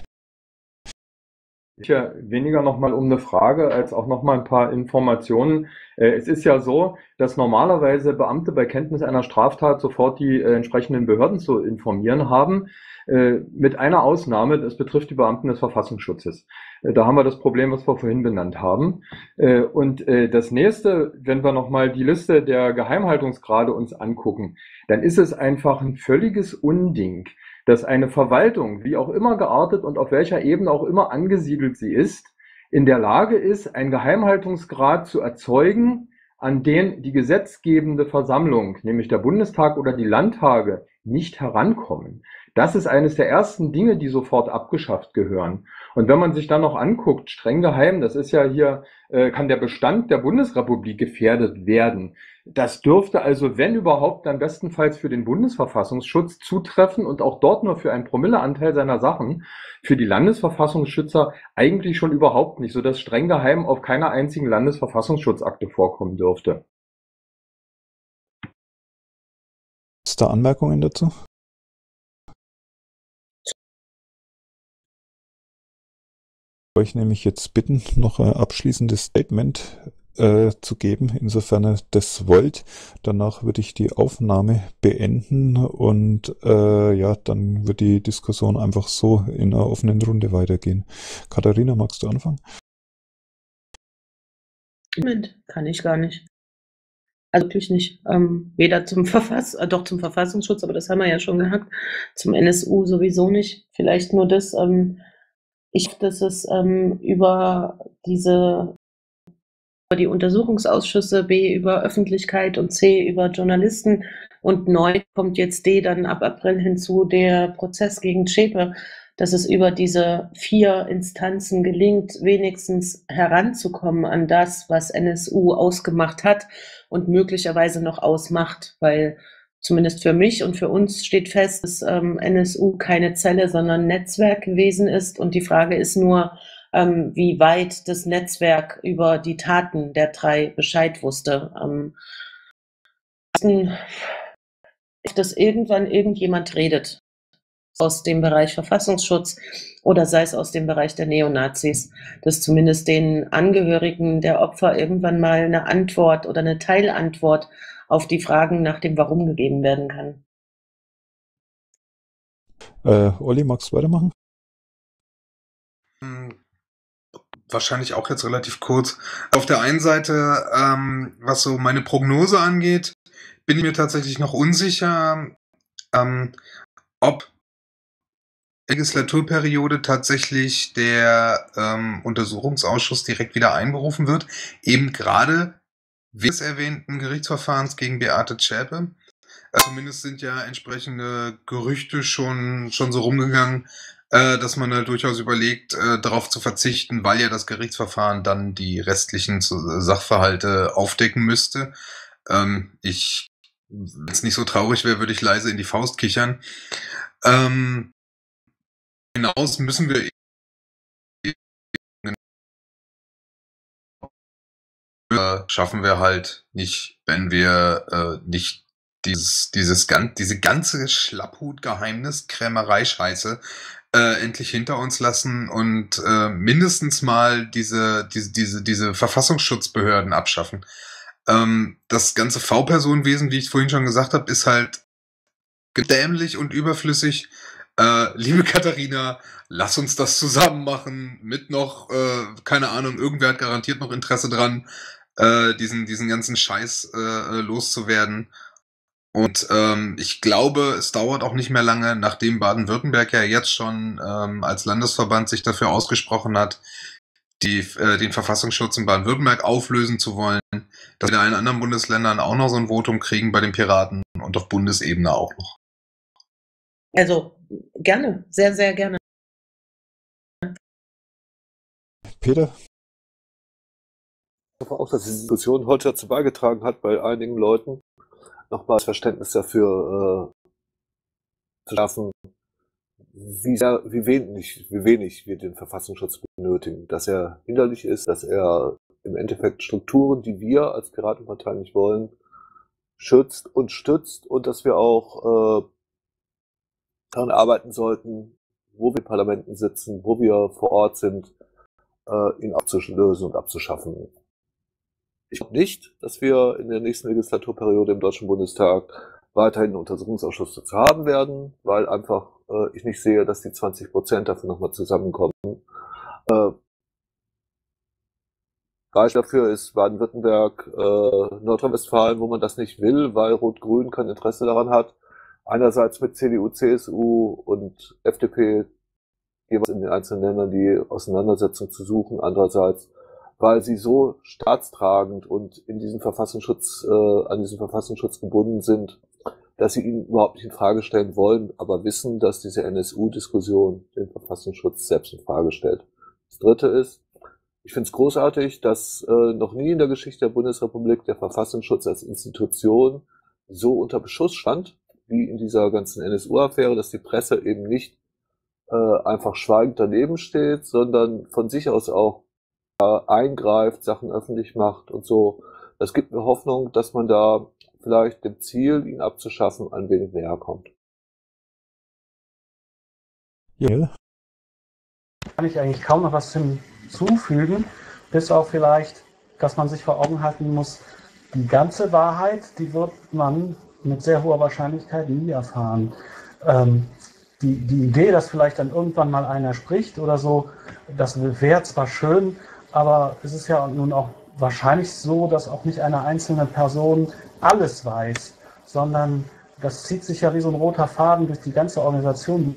Ja, weniger nochmal um eine Frage, als auch nochmal ein paar Informationen. Äh, es ist ja so, dass normalerweise Beamte bei Kenntnis einer Straftat sofort die äh, entsprechenden Behörden zu informieren haben, äh, mit einer Ausnahme, das betrifft die Beamten des Verfassungsschutzes. Äh, da haben wir das Problem, was wir vorhin benannt haben. Äh, und äh, das nächste, wenn wir nochmal die Liste der Geheimhaltungsgrade uns angucken, dann ist es einfach ein völliges Unding, dass eine Verwaltung, wie auch immer geartet und auf welcher Ebene auch immer angesiedelt sie ist, in der Lage ist, einen Geheimhaltungsgrad zu erzeugen, an den die gesetzgebende Versammlung, nämlich der Bundestag oder die Landtage, nicht herankommen. Das ist eines der ersten Dinge, die sofort abgeschafft gehören. Und wenn man sich dann noch anguckt, streng geheim, das ist ja hier, äh, kann der Bestand der Bundesrepublik gefährdet werden. Das dürfte also, wenn überhaupt, dann bestenfalls für den Bundesverfassungsschutz zutreffen und auch dort nur für einen Promilleanteil seiner Sachen, für die Landesverfassungsschützer eigentlich schon überhaupt nicht, sodass streng geheim auf keiner einzigen Landesverfassungsschutzakte vorkommen dürfte. es da Anmerkungen dazu? Ich euch nämlich jetzt bitten, noch ein abschließendes Statement äh, zu geben, insofern ihr das wollt. Danach würde ich die Aufnahme beenden und äh, ja, dann wird die Diskussion einfach so in einer offenen Runde weitergehen. Katharina, magst du anfangen? Moment, kann ich gar nicht. Also natürlich nicht. Ähm, weder zum Verfass, äh, doch zum Verfassungsschutz, aber das haben wir ja schon gehabt. Zum N S U sowieso nicht. Vielleicht nur das. Ähm, ich hoffe, dass es ähm, über diese über die Untersuchungsausschüsse, B über Öffentlichkeit und C über Journalisten und neu kommt jetzt D dann ab April hinzu, der Prozess gegen Zschäpe, dass es über diese vier Instanzen gelingt, wenigstens heranzukommen an das, was N S U ausgemacht hat und möglicherweise noch ausmacht, weil zumindest für mich und für uns steht fest, dass ähm, N S U keine Zelle, sondern Netzwerk gewesen ist und die Frage ist nur, ähm, wie weit das Netzwerk über die Taten der drei Bescheid wusste. Ähm, dass irgendwann irgendjemand redet aus dem Bereich Verfassungsschutz oder sei es aus dem Bereich der Neonazis, dass zumindest den Angehörigen der Opfer irgendwann mal eine Antwort oder eine Teilantwort auf die Fragen nach dem Warum gegeben werden kann. Äh, Olli, magst du weitermachen? Wahrscheinlich auch jetzt relativ kurz. Auf der einen Seite, ähm, was so meine Prognose angeht, bin ich mir tatsächlich noch unsicher, ähm, ob Legislaturperiode tatsächlich der ähm, Untersuchungsausschuss direkt wieder einberufen wird, eben gerade wegen des erwähnten Gerichtsverfahrens gegen Beate Zschäpe. Also zumindest sind ja entsprechende Gerüchte schon, schon so rumgegangen, äh, dass man da durchaus überlegt, äh, darauf zu verzichten, weil ja das Gerichtsverfahren dann die restlichen Sachverhalte aufdecken müsste. Ähm, ich, wenn es nicht so traurig wäre, würde ich leise in die Faust kichern. Ähm, hinaus müssen wir schaffen wir halt nicht, wenn wir äh, nicht dieses, dieses gan diese ganze Schlapphut-Geheimnis, Krämerei-Scheiße äh, endlich hinter uns lassen und äh, mindestens mal diese, diese, diese, diese Verfassungsschutzbehörden abschaffen. Ähm, das ganze V-Personenwesen, wie ich vorhin schon gesagt habe, ist halt gedämlich und überflüssig. Äh, liebe Katharina, lass uns das zusammen machen mit noch, äh, keine Ahnung, irgendwer hat garantiert noch Interesse dran, äh, diesen, diesen ganzen Scheiß äh, loszuwerden. Und ähm, ich glaube, es dauert auch nicht mehr lange, nachdem Baden-Württemberg ja jetzt schon ähm, als Landesverband sich dafür ausgesprochen hat, die, äh, den Verfassungsschutz in Baden-Württemberg auflösen zu wollen, dass wir da in anderen Bundesländern auch noch so ein Votum kriegen bei den Piraten und auf Bundesebene auch noch. Also gerne, sehr, sehr gerne. Peter? Ich hoffe auch, dass die Diskussion heute dazu beigetragen hat, bei einigen Leuten nochmal das Verständnis dafür äh, zu schaffen, wie, sehr, wie, wenig, wie wenig wir den Verfassungsschutz benötigen. Dass er hinderlich ist, dass er im Endeffekt Strukturen, die wir als Piratenpartei nicht wollen, schützt und stützt und dass wir auch äh, daran arbeiten sollten, wo wir in Parlamenten sitzen, wo wir vor Ort sind, äh, ihn abzulösen und abzuschaffen. Ich glaube nicht, dass wir in der nächsten Legislaturperiode im Deutschen Bundestag weiterhin einen Untersuchungsausschuss dazu haben werden, weil einfach äh, ich nicht sehe, dass die zwanzig Prozent dafür nochmal zusammenkommen. Äh, Beispiel dafür ist Baden-Württemberg, äh, Nordrhein-Westfalen, wo man das nicht will, weil Rot-Grün kein Interesse daran hat. Einerseits mit C D U, C S U und F D P jeweils in den einzelnen Ländern die Auseinandersetzung zu suchen. Andererseits, weil sie so staatstragend und in diesen Verfassungsschutz, äh, an diesen Verfassungsschutz gebunden sind, dass sie ihn überhaupt nicht in Frage stellen wollen, aber wissen, dass diese N S U-Diskussion den Verfassungsschutz selbst in Frage stellt. Das Dritte ist, ich finde es großartig, dass äh, noch nie in der Geschichte der Bundesrepublik der Verfassungsschutz als Institution so unter Beschuss stand, wie in dieser ganzen N S U-Affäre, dass die Presse eben nicht äh, einfach schweigend daneben steht, sondern von sich aus auch äh, eingreift, Sachen öffentlich macht und so. Das gibt mir Hoffnung, dass man da vielleicht dem Ziel, ihn abzuschaffen, ein wenig näher kommt. Ja. Kann ich eigentlich kaum noch was hinzufügen, bis auf vielleicht, dass man sich vor Augen halten muss, die ganze Wahrheit, die wird man mit sehr hoher Wahrscheinlichkeit nie erfahren. Ähm, die, die Idee, dass vielleicht dann irgendwann mal einer spricht oder so, das wäre zwar schön, aber es ist ja nun auch wahrscheinlich so, dass auch nicht eine einzelne Person alles weiß, sondern das zieht sich ja wie so ein roter Faden durch die ganze Organisation.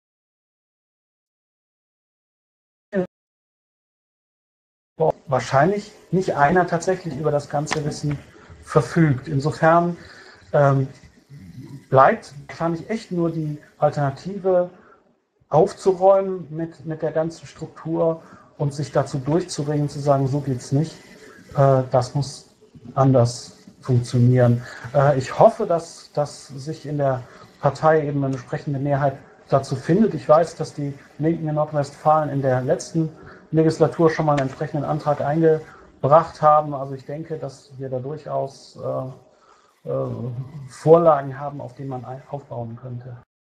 Wahrscheinlich nicht einer tatsächlich über das ganze Wissen verfügt. Insofern ähm, bleibt wahrscheinlich echt nur die Alternative aufzuräumen mit, mit der ganzen Struktur und sich dazu durchzuringen, zu sagen, so geht's nicht. Äh, das muss anders funktionieren. Äh, ich hoffe, dass, dass sich in der Partei eben eine entsprechende Mehrheit dazu findet. Ich weiß, dass die Linken in Nordrhein-Westfalen in der letzten Legislatur schon mal einen entsprechenden Antrag eingebracht haben. Also ich denke, dass wir da durchaus äh, äh, Vorlagen haben, auf denen man aufbauen könnte.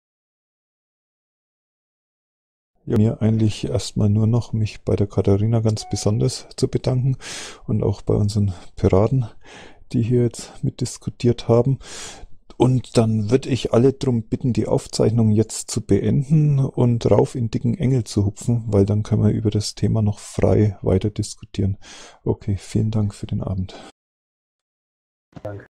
Ja, mir eigentlich erstmal nur noch mich bei der Katharina ganz besonders zu bedanken und auch bei unseren Piraten, die hier jetzt mitdiskutiert haben. Und dann würde ich alle darum bitten, die Aufzeichnung jetzt zu beenden und rauf in dicken Engel zu hupfen, weil dann können wir über das Thema noch frei weiter diskutieren. Okay, vielen Dank für den Abend. Danke.